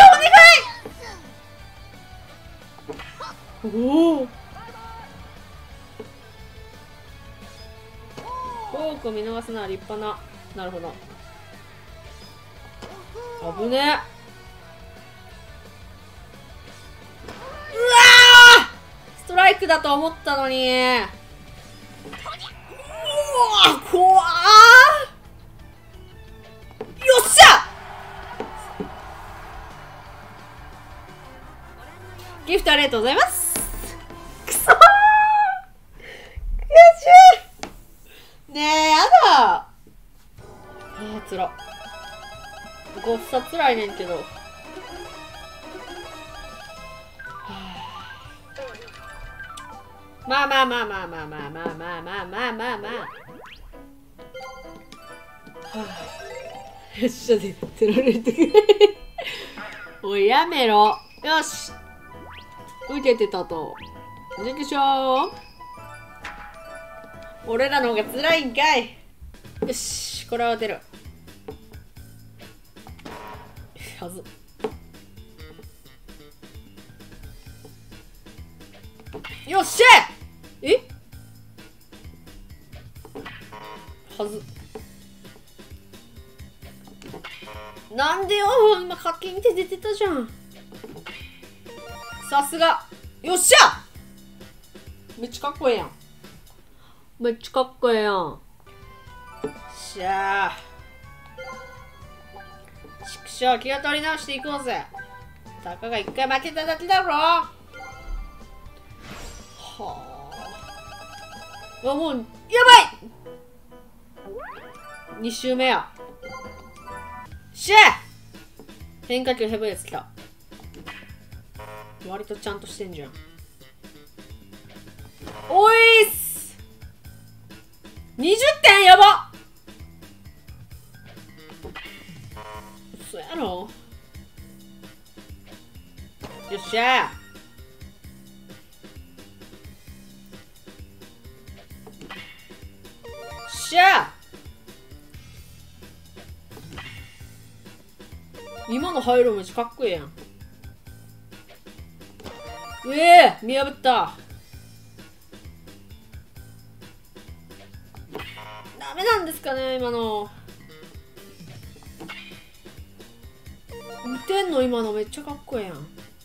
願い。おお、フォークを見逃すのは立派な。なるほど。危ねえ。うわー、ストライクだと思ったのに。うわー、怖ー。よっしゃ、ギフトありがとうございます。くそー、悔しい。ねえ、やだ。あー、つら。ごっさつらいねんけど。はあ、まあまあまあまあまあまあまあまあまあまあまあまあまあ。はあ、よっしゃで取られてくれ。おい、やめろ。よし、受けてたと。できしょー。俺らの方が辛いんかい。よし、これは出る。 はず。よっしゃえはず。なんでよ、今課金って出てたじゃん。さすが。よっしゃめっちゃかっこええやん。めっちゃかっこええやん。しゃあ。ちくしょう、気を取り直していこうぜ。たかが一回負けただけだろ。はあ。あ、もう、やばい !に 周目や。しゃあ変化球ヘブンやつ来た。割とちゃんとしてんじゃん。おいっす !にじゅってんやば嘘やろよっしゃしゃ今の入るめっちゃかっこいいやん。ええー、見破った。ダメなんですかね今の。見てんの今のめっちゃかっこいいやん。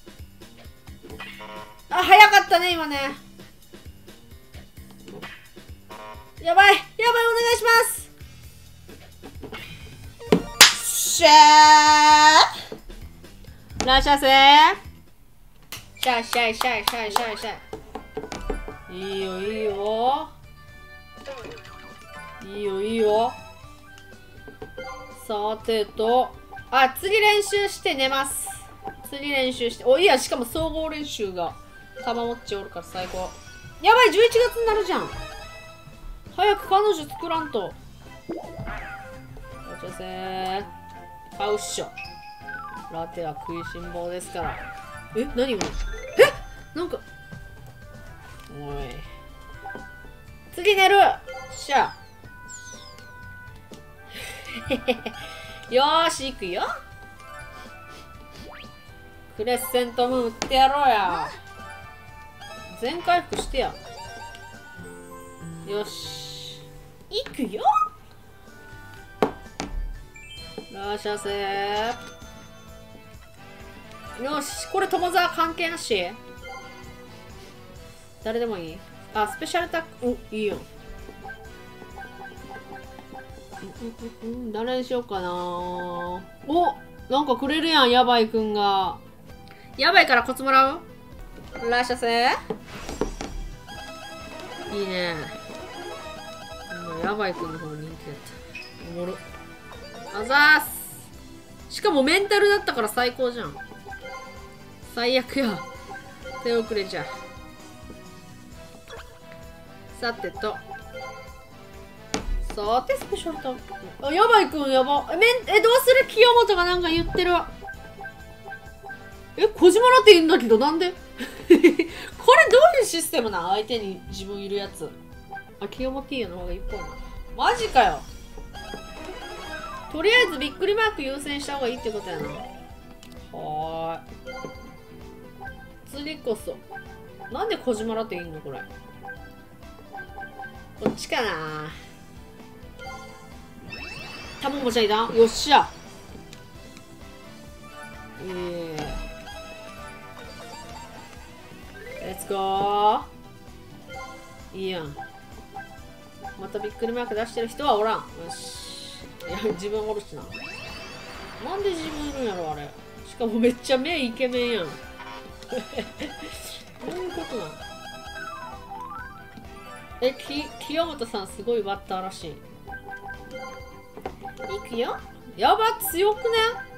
あ、早かったね今ね。やばいやばいお願いします。しゃーらっしゃいせー。シャイシャイシャイシャイシャイシャイ。いいよいいよいいよいいよ。さてと、あ、次練習して寝ます。次練習して、お、いいや、しかも総合練習がたまもっちおるから最高。やばい、じゅういちがつになるじゃん。早く彼女作らんと。よっしゃせー。買うっしょ。ラテは食いしん坊ですから。え、何がえなんか。おい。次寝るしゃ。よーし、行くよ。クレッセントムーン打ってやろうや。全回復してや。よし。行くよ。らっしゃせー。よし、これ友沢関係なし。誰でもいい。あ、スペシャルタック、お、いいよ。うんうんうん、誰にしようかな。お、なんかくれるやん、ヤバイくんが。ヤバイからコツもらう。らっしゃせ。いいね。ヤバイくんの方人気やった。おもろ。あざーす。しかもメンタルだったから最高じゃん。最悪や。手遅れじゃ。さてと。さて、スペシャルタック。あ、やばいくんやば。え、めん、え、どうする清本がなんか言ってる。え、小島ラテいいんだけど、なんでこれどういうシステムなん相手に自分いるやつ。あ、清本いいよの方がいいっぽいな。マジかよ。とりあえずびっくりマーク優先した方がいいってことやな。はーい。次こそ。なんで小島ラテいいのこれ。こっちかな。たももちゃんいた。よっしゃ。ええー。レッツゴー。いいやん。またびっくりマーク出してる人はおらん。よし。いや、自分おるしな。なんで自分いるんやろ、あれ。しかもめっちゃ目イケメンやん。どういうことなん。え、き、清本さんすごいバッターらしい。いくよ。やば、強くね。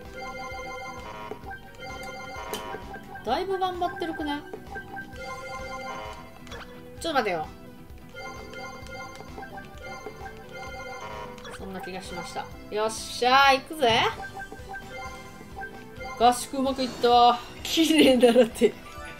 だいぶ頑張ってるくね。ちょっと待てよ。そんな気がしました。よっしゃー、行くぜ。合宿うまくいったわ。綺麗だなって。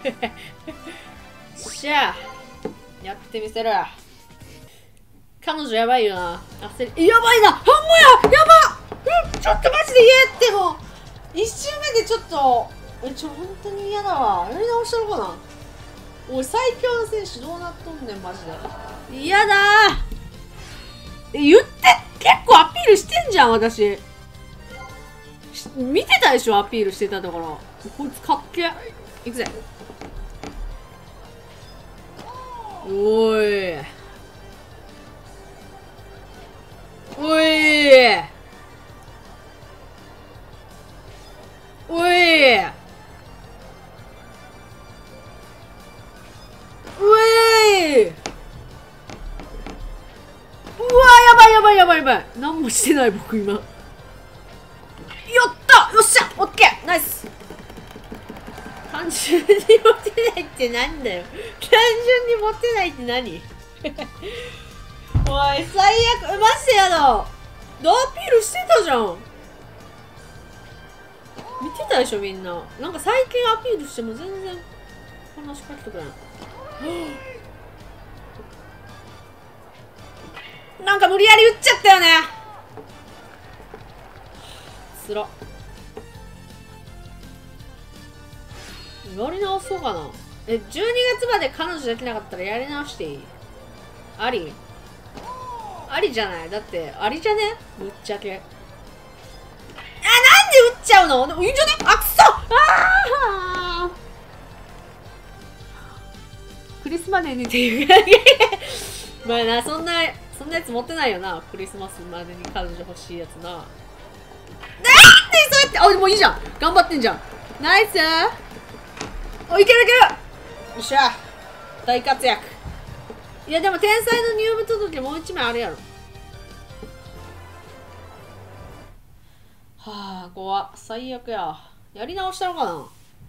しゃあ、やってみせる。彼女やばいよな。焦り。やばいな。半もや。やば。うん、ちょっとマジで言えってもう。 いっ周目でちょっとえちょ本当に嫌だわ。やり直したのかな。おい最強の選手どうなっとんねんマジで。嫌だー。え言って結構アピールしてんじゃん私。見てたでしょアピールしてたところ。こいつかっけえ。いくぜ。おいおいおいおい。うわやばいやばいやばいやばい。何もしてない僕今。やったよっしゃオッケーナイス。単純に持てないってなんだよ。単純に持てないって何おい最悪マジでやだ。ドアピールしてたじゃん。見てたでしょみんな。なんか最近アピールしても全然話しかけてくれないなんか無理やり打っちゃったよね。つらっ。やり直そうかな。えじゅうにがつまで彼女できなかったらやり直していい？あり？ありじゃない？だってありじゃね？ぶっちゃけ。あ、なんで打っちゃうの？でもいいんじゃね？あ、くそ！あクリスマスにっていうかまあな、そんなそんなやつ持ってないよな。クリスマスまでに彼女欲しいやつな。なんでそうやって。あ、もういいじゃん。頑張ってんじゃん。ナイス。お、いけるいける。よっしゃ大活躍。いやでも天才の入部届もう一枚あるやろ。はあ怖っ。最悪や。やり直したのかな。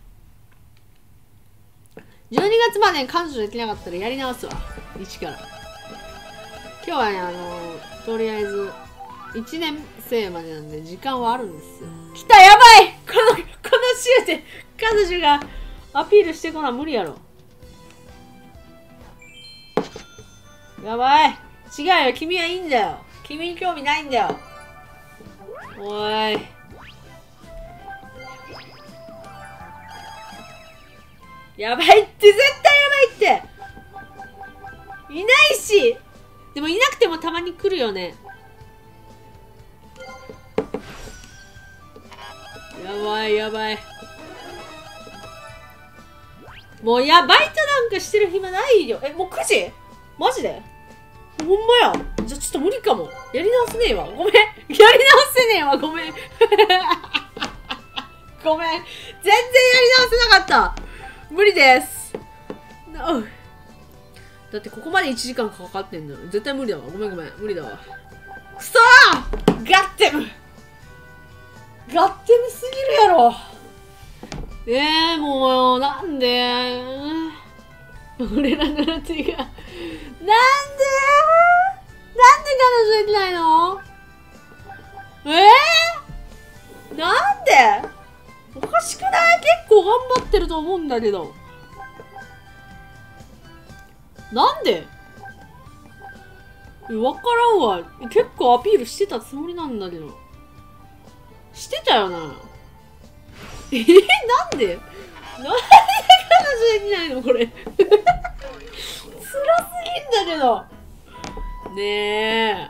じゅうにがつまでに彼女できなかったらやり直すわ一から。今日はねあのとりあえずいちねん生までなんで時間はあるんですよ。来たやばいこのこの週で彼女がアピールしてこな無理やろ。やばい違うよ君はいいんだよ。君に興味ないんだよ。おいやばいって絶対やばいっていないし。でもいなくてもたまに来るよね。やばいやばい。もうやバイトなんかしてる暇ないよ。えもうくじマジでほんまや。じゃあちょっと無理かも。やり直せねえわごめん。やり直せねえわごめんごめん全然やり直せなかった。無理です。No. だってここまでいちじかんかかってんの。絶対無理だわ。ごめんごめん無理だわ。くそーガッテムガッテムすぎるやろ。えー、もうなんで俺らのラテがなんでなんで彼女できないの。えー、なんでおかしくない？結構頑張ってると思うんだけど。なんで？わからんわ。結構アピールしてたつもりなんだけど。してたよな。えー、なんでなんで彼女できないのこれ。辛すぎんだけど。ねえ。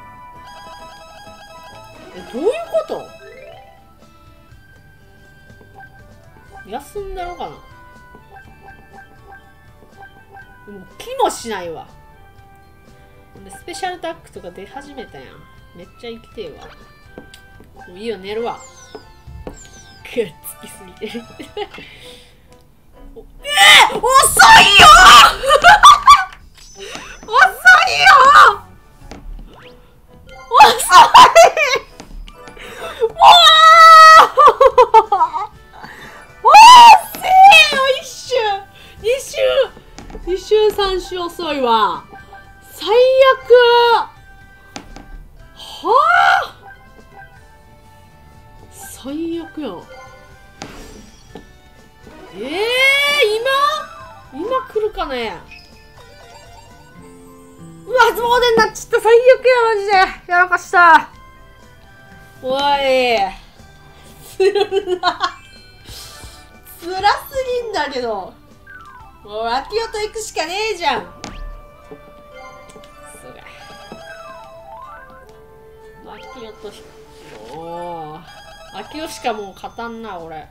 え、どういうこと休んだのかな。もう気もしないわ。でスペシャルタックとか出始めたやん。めっちゃ生きてえわ。もういいよ寝るわ。くっつきすぎてるえー、遅いよ遅いよ遅いもうもうせえよ。一周二周二周三周遅いわ。最悪はあ最悪やん。えー、今今来るかね。うわ初詣になっちゃった。最悪やマジでやらかした。おいするな辛すぎんだけど。もう秋代と行くしかねえじゃん。そうか。秋代とおお秋代しかもう勝たんな俺。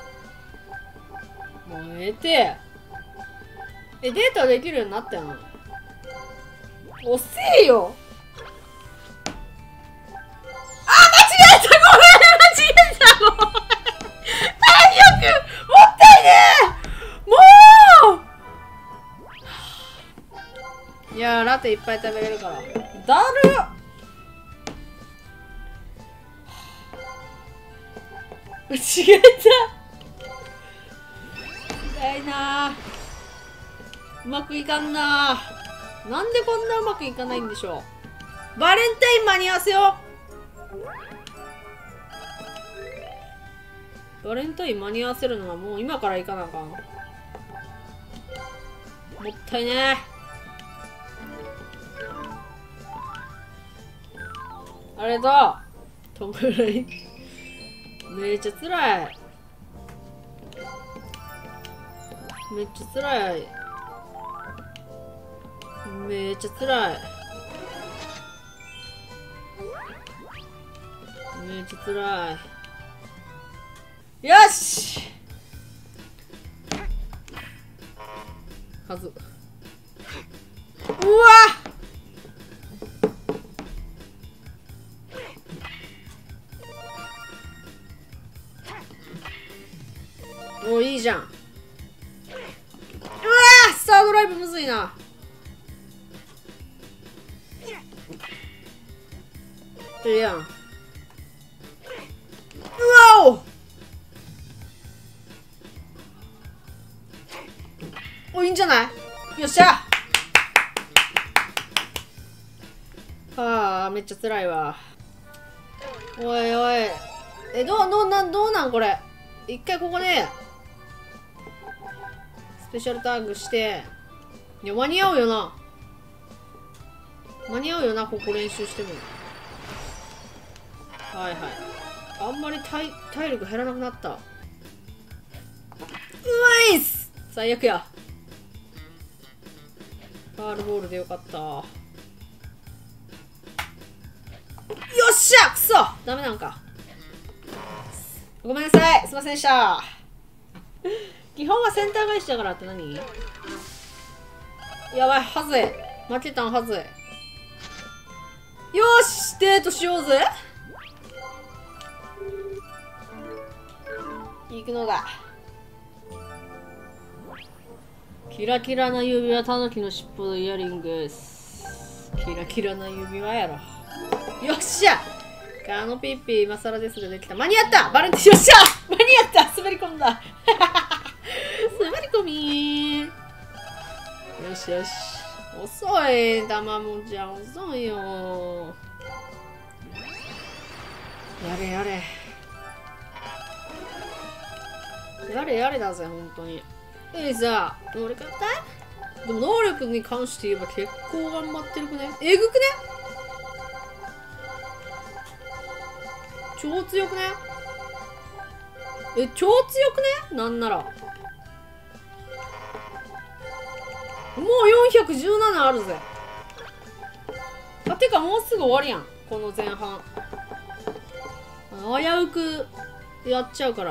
もうええて。え、データできるようになったよな。遅えよ。あ、間違えた、ごめん、間違えた、もう体力もったいねえ、もう。いやー、ラテいっぱい食べれるからだるっ。間違えた。痛いなー。うまくいかんなー。なんでこんなうまくいかないんでしょう。バレンタイン間に合わせよう。バレンタイン間に合わせるのはもう今からいかなあかん。もったいねー。あれだともらいめっちゃつらい。めっちゃつらい。めっちゃつらい。めっちゃつらい。よしはず。うわもういいじゃん。うわースタードライブむずいな。いいやん。うわおおいいんじゃない。よっしゃはあめっちゃ辛いわ。おいおいえどうどうなんどうなんこれ。一回ここでスペシャルタッグして。いや間に合うよな。間に合うよなここ練習しても。はいはいあんまり 体, 体力減らなくなった。うまいっす。最悪や。ファールボールでよかった。よっしゃくそダメなんか。ごめんなさいすいませんでした。基本はセンター返しだからって何。やばいはずい負けたんはずい。よしデートしようぜ。行くのだ。キラキラな指輪、タヌキの尻尾のイヤリングス。キラキラな指輪やろ。よっしゃガノピッピ今更ですができた。間に合ったバレンタイン。よっしゃ間に合った滑り込んだ滑り込みよしよし遅いたまもちゃん遅いよ。やれやれやれやれだぜ本当に。えさ能力型でも能力に関して言えば結構頑張ってるくね。えぐくね超強くねえ超強くねなんならもうよんひゃくじゅうななあるぜ。あてかもうすぐ終わりやんこの前半。危うくやっちゃうから。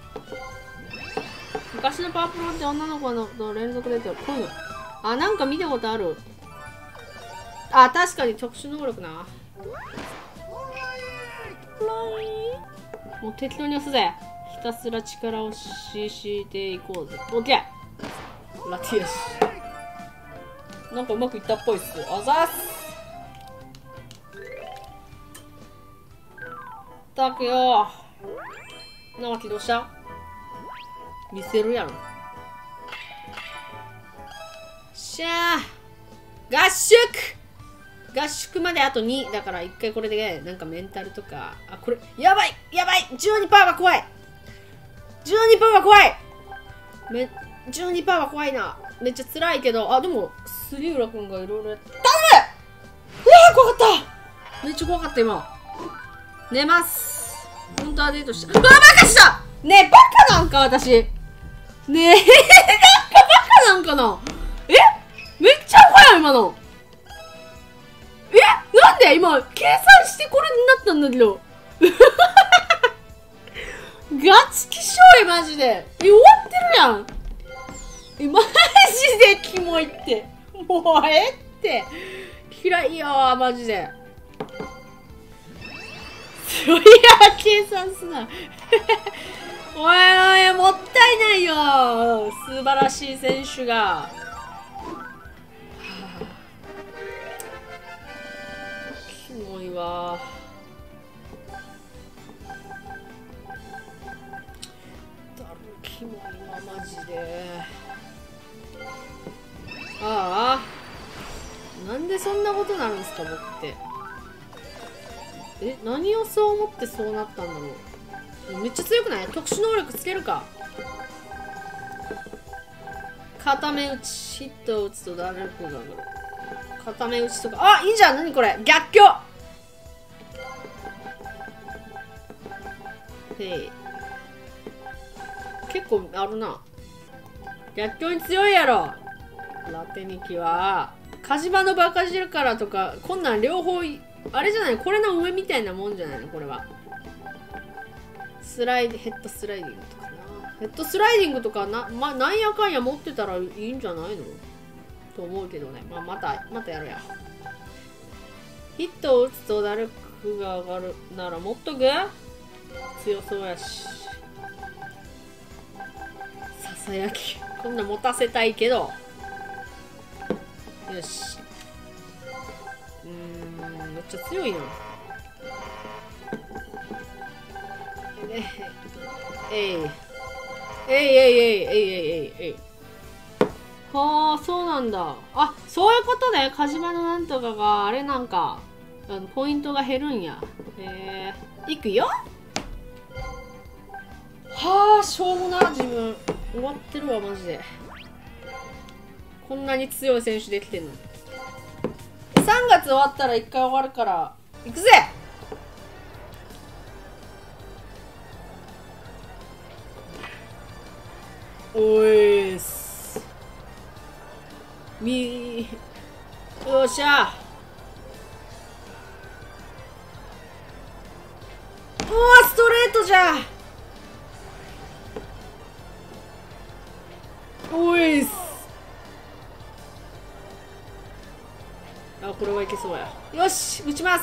昔のパワープロって女の子のと連続出てるこういうの。あなんか見たことある。あ確かに特殊能力な。もう適当に押すぜ。ひたすら力をししていこうぜ。オッケーラティアシなんかうまくいったっぽいっす。あざーすたくよなきどうした見せるやろ。しゃー合宿合宿まであとにだからいっかいこれでなんかメンタルとか。あこれやばいやばい じゅうにパーセント は怖い じゅうにパーセント は怖いめ じゅうにパーセント は怖いな。めっちゃ辛いけど。あでも杉浦君がいろいろやって頼む。うわー怖かっためっちゃ怖かった今。寝ます本当はデートした。うわ、バカしたねえ、バカなんか私。ねえ、なんかバカなんかな。え、めっちゃ怖いよ、今の。え、なんで今、計算してこれになったんだけど。ガチキショい、マジで。え、終わってるやん。え、マジでキモいって。もうええって。嫌いよ、マジで。そりゃ計算すな。おいおい、もったいないよ。素晴らしい選手が。はあ、キモいわ。キモいわ、マジで。ああ、なんでそんなことになるんですか、僕って。え、何をそう思ってそうなったんだろう。めっちゃ強くない？特殊能力つけるか。片目打ち、ヒットを打つとダメージが上がる。片目打ちとか、あ、いいじゃん。何これ、逆境。へい、結構あるな。逆境に強いやろ。ラテニキは火事場のバカ汁からとか、こんなん両方あれじゃない、これの上みたいなもんじゃないの、これは。スライディヘッドスライディングとかな。ヘッドスライディングとかな、ま、なんやかんや持ってたらいいんじゃないのと思うけどね。まあ、またまたやるや。ヒットを打つと打力が上がるなら持っとく。強そうやし。ささやき、こんな持たせたいけど。よし。うーん、めっちゃ強いな。えい。えい。えいえいえいえいえいえい。はあ、そうなんだ。あ、そういうことね。火事場のなんとかが、あれなんか、あのポイントが減るんや。へえ。いくよ。はあ、しょうもな、自分。終わってるわ、マジで。こんなに強い選手できてんの。さんがつ終わったらいっかい終わるから、いくぜ。おいーす。みー。よっしゃ。うわ、ストレートじゃ。おいっす。あ、これはいけそうや。よし、打ちます。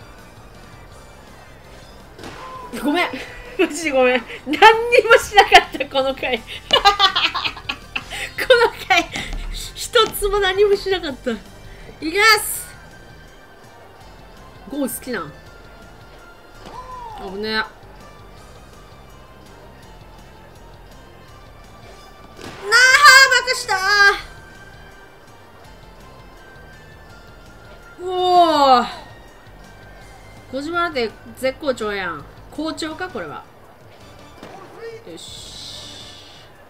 ごめん。マジでごめん。何にもしなかった、この回。この回、一つも何もしなかった。いきます。ゴー好きなん。危ねえ。なあ、バカしたー。おお。小島なんて絶好調やん。好調か、これは。よし。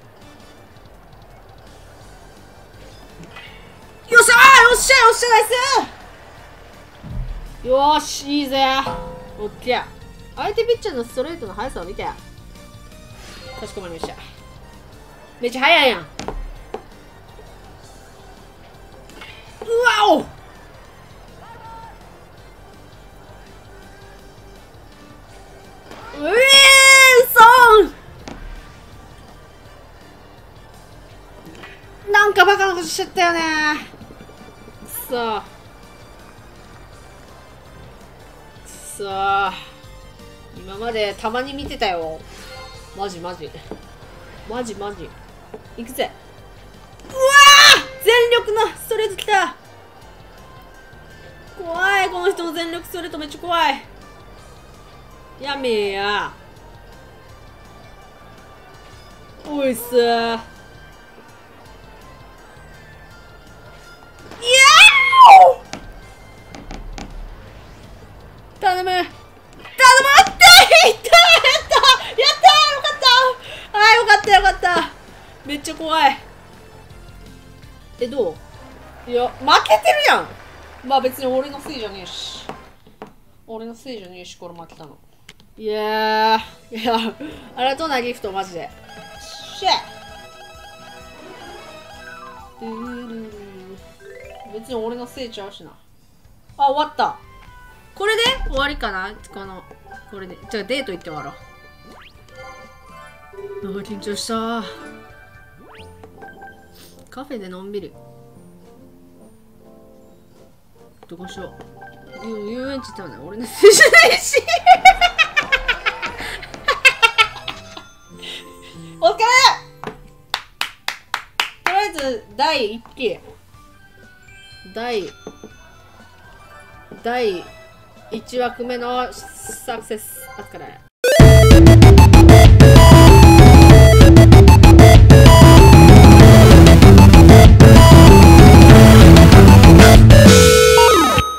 よっしゃー、よっしゃよっしゃ、ナイス。よーし、いいぜ。オッケー。相手ピッチャーのストレートの速さを見て。かしこまりました。めっちゃ速いやん。うわお。うえー、そんなんかバカなことしちゃったよね。くそー。くそー。今までたまに見てたよ。マジマジ。マジマジ。いくぜ。うわー、全力のストレートきた。怖い、この人の全力ストレートめっちゃ怖い。やめえや。おいっす。いやー、頼む頼む。あったいった、やったやった、やったー、よかった。あー、よかったよかった。めっちゃ怖い。え、どう？いや、負けてるやん。まあ別に俺のせいじゃねえし。俺のせいじゃねえし、これ負けたの。 いやー、いや、ありがとうな、ギフト、マジで。シェッ別に俺のせいちゃうしな。あ、終わった。これで終わりかなこの、これで。じゃあデート行って終わろう。なんか緊張したー。カフェでのんびり。どこしよう。遊園地ってはね、俺のせいじゃないし。お疲れ。とりあえずだいいっき第第いち枠目のサクセス。お疲れ。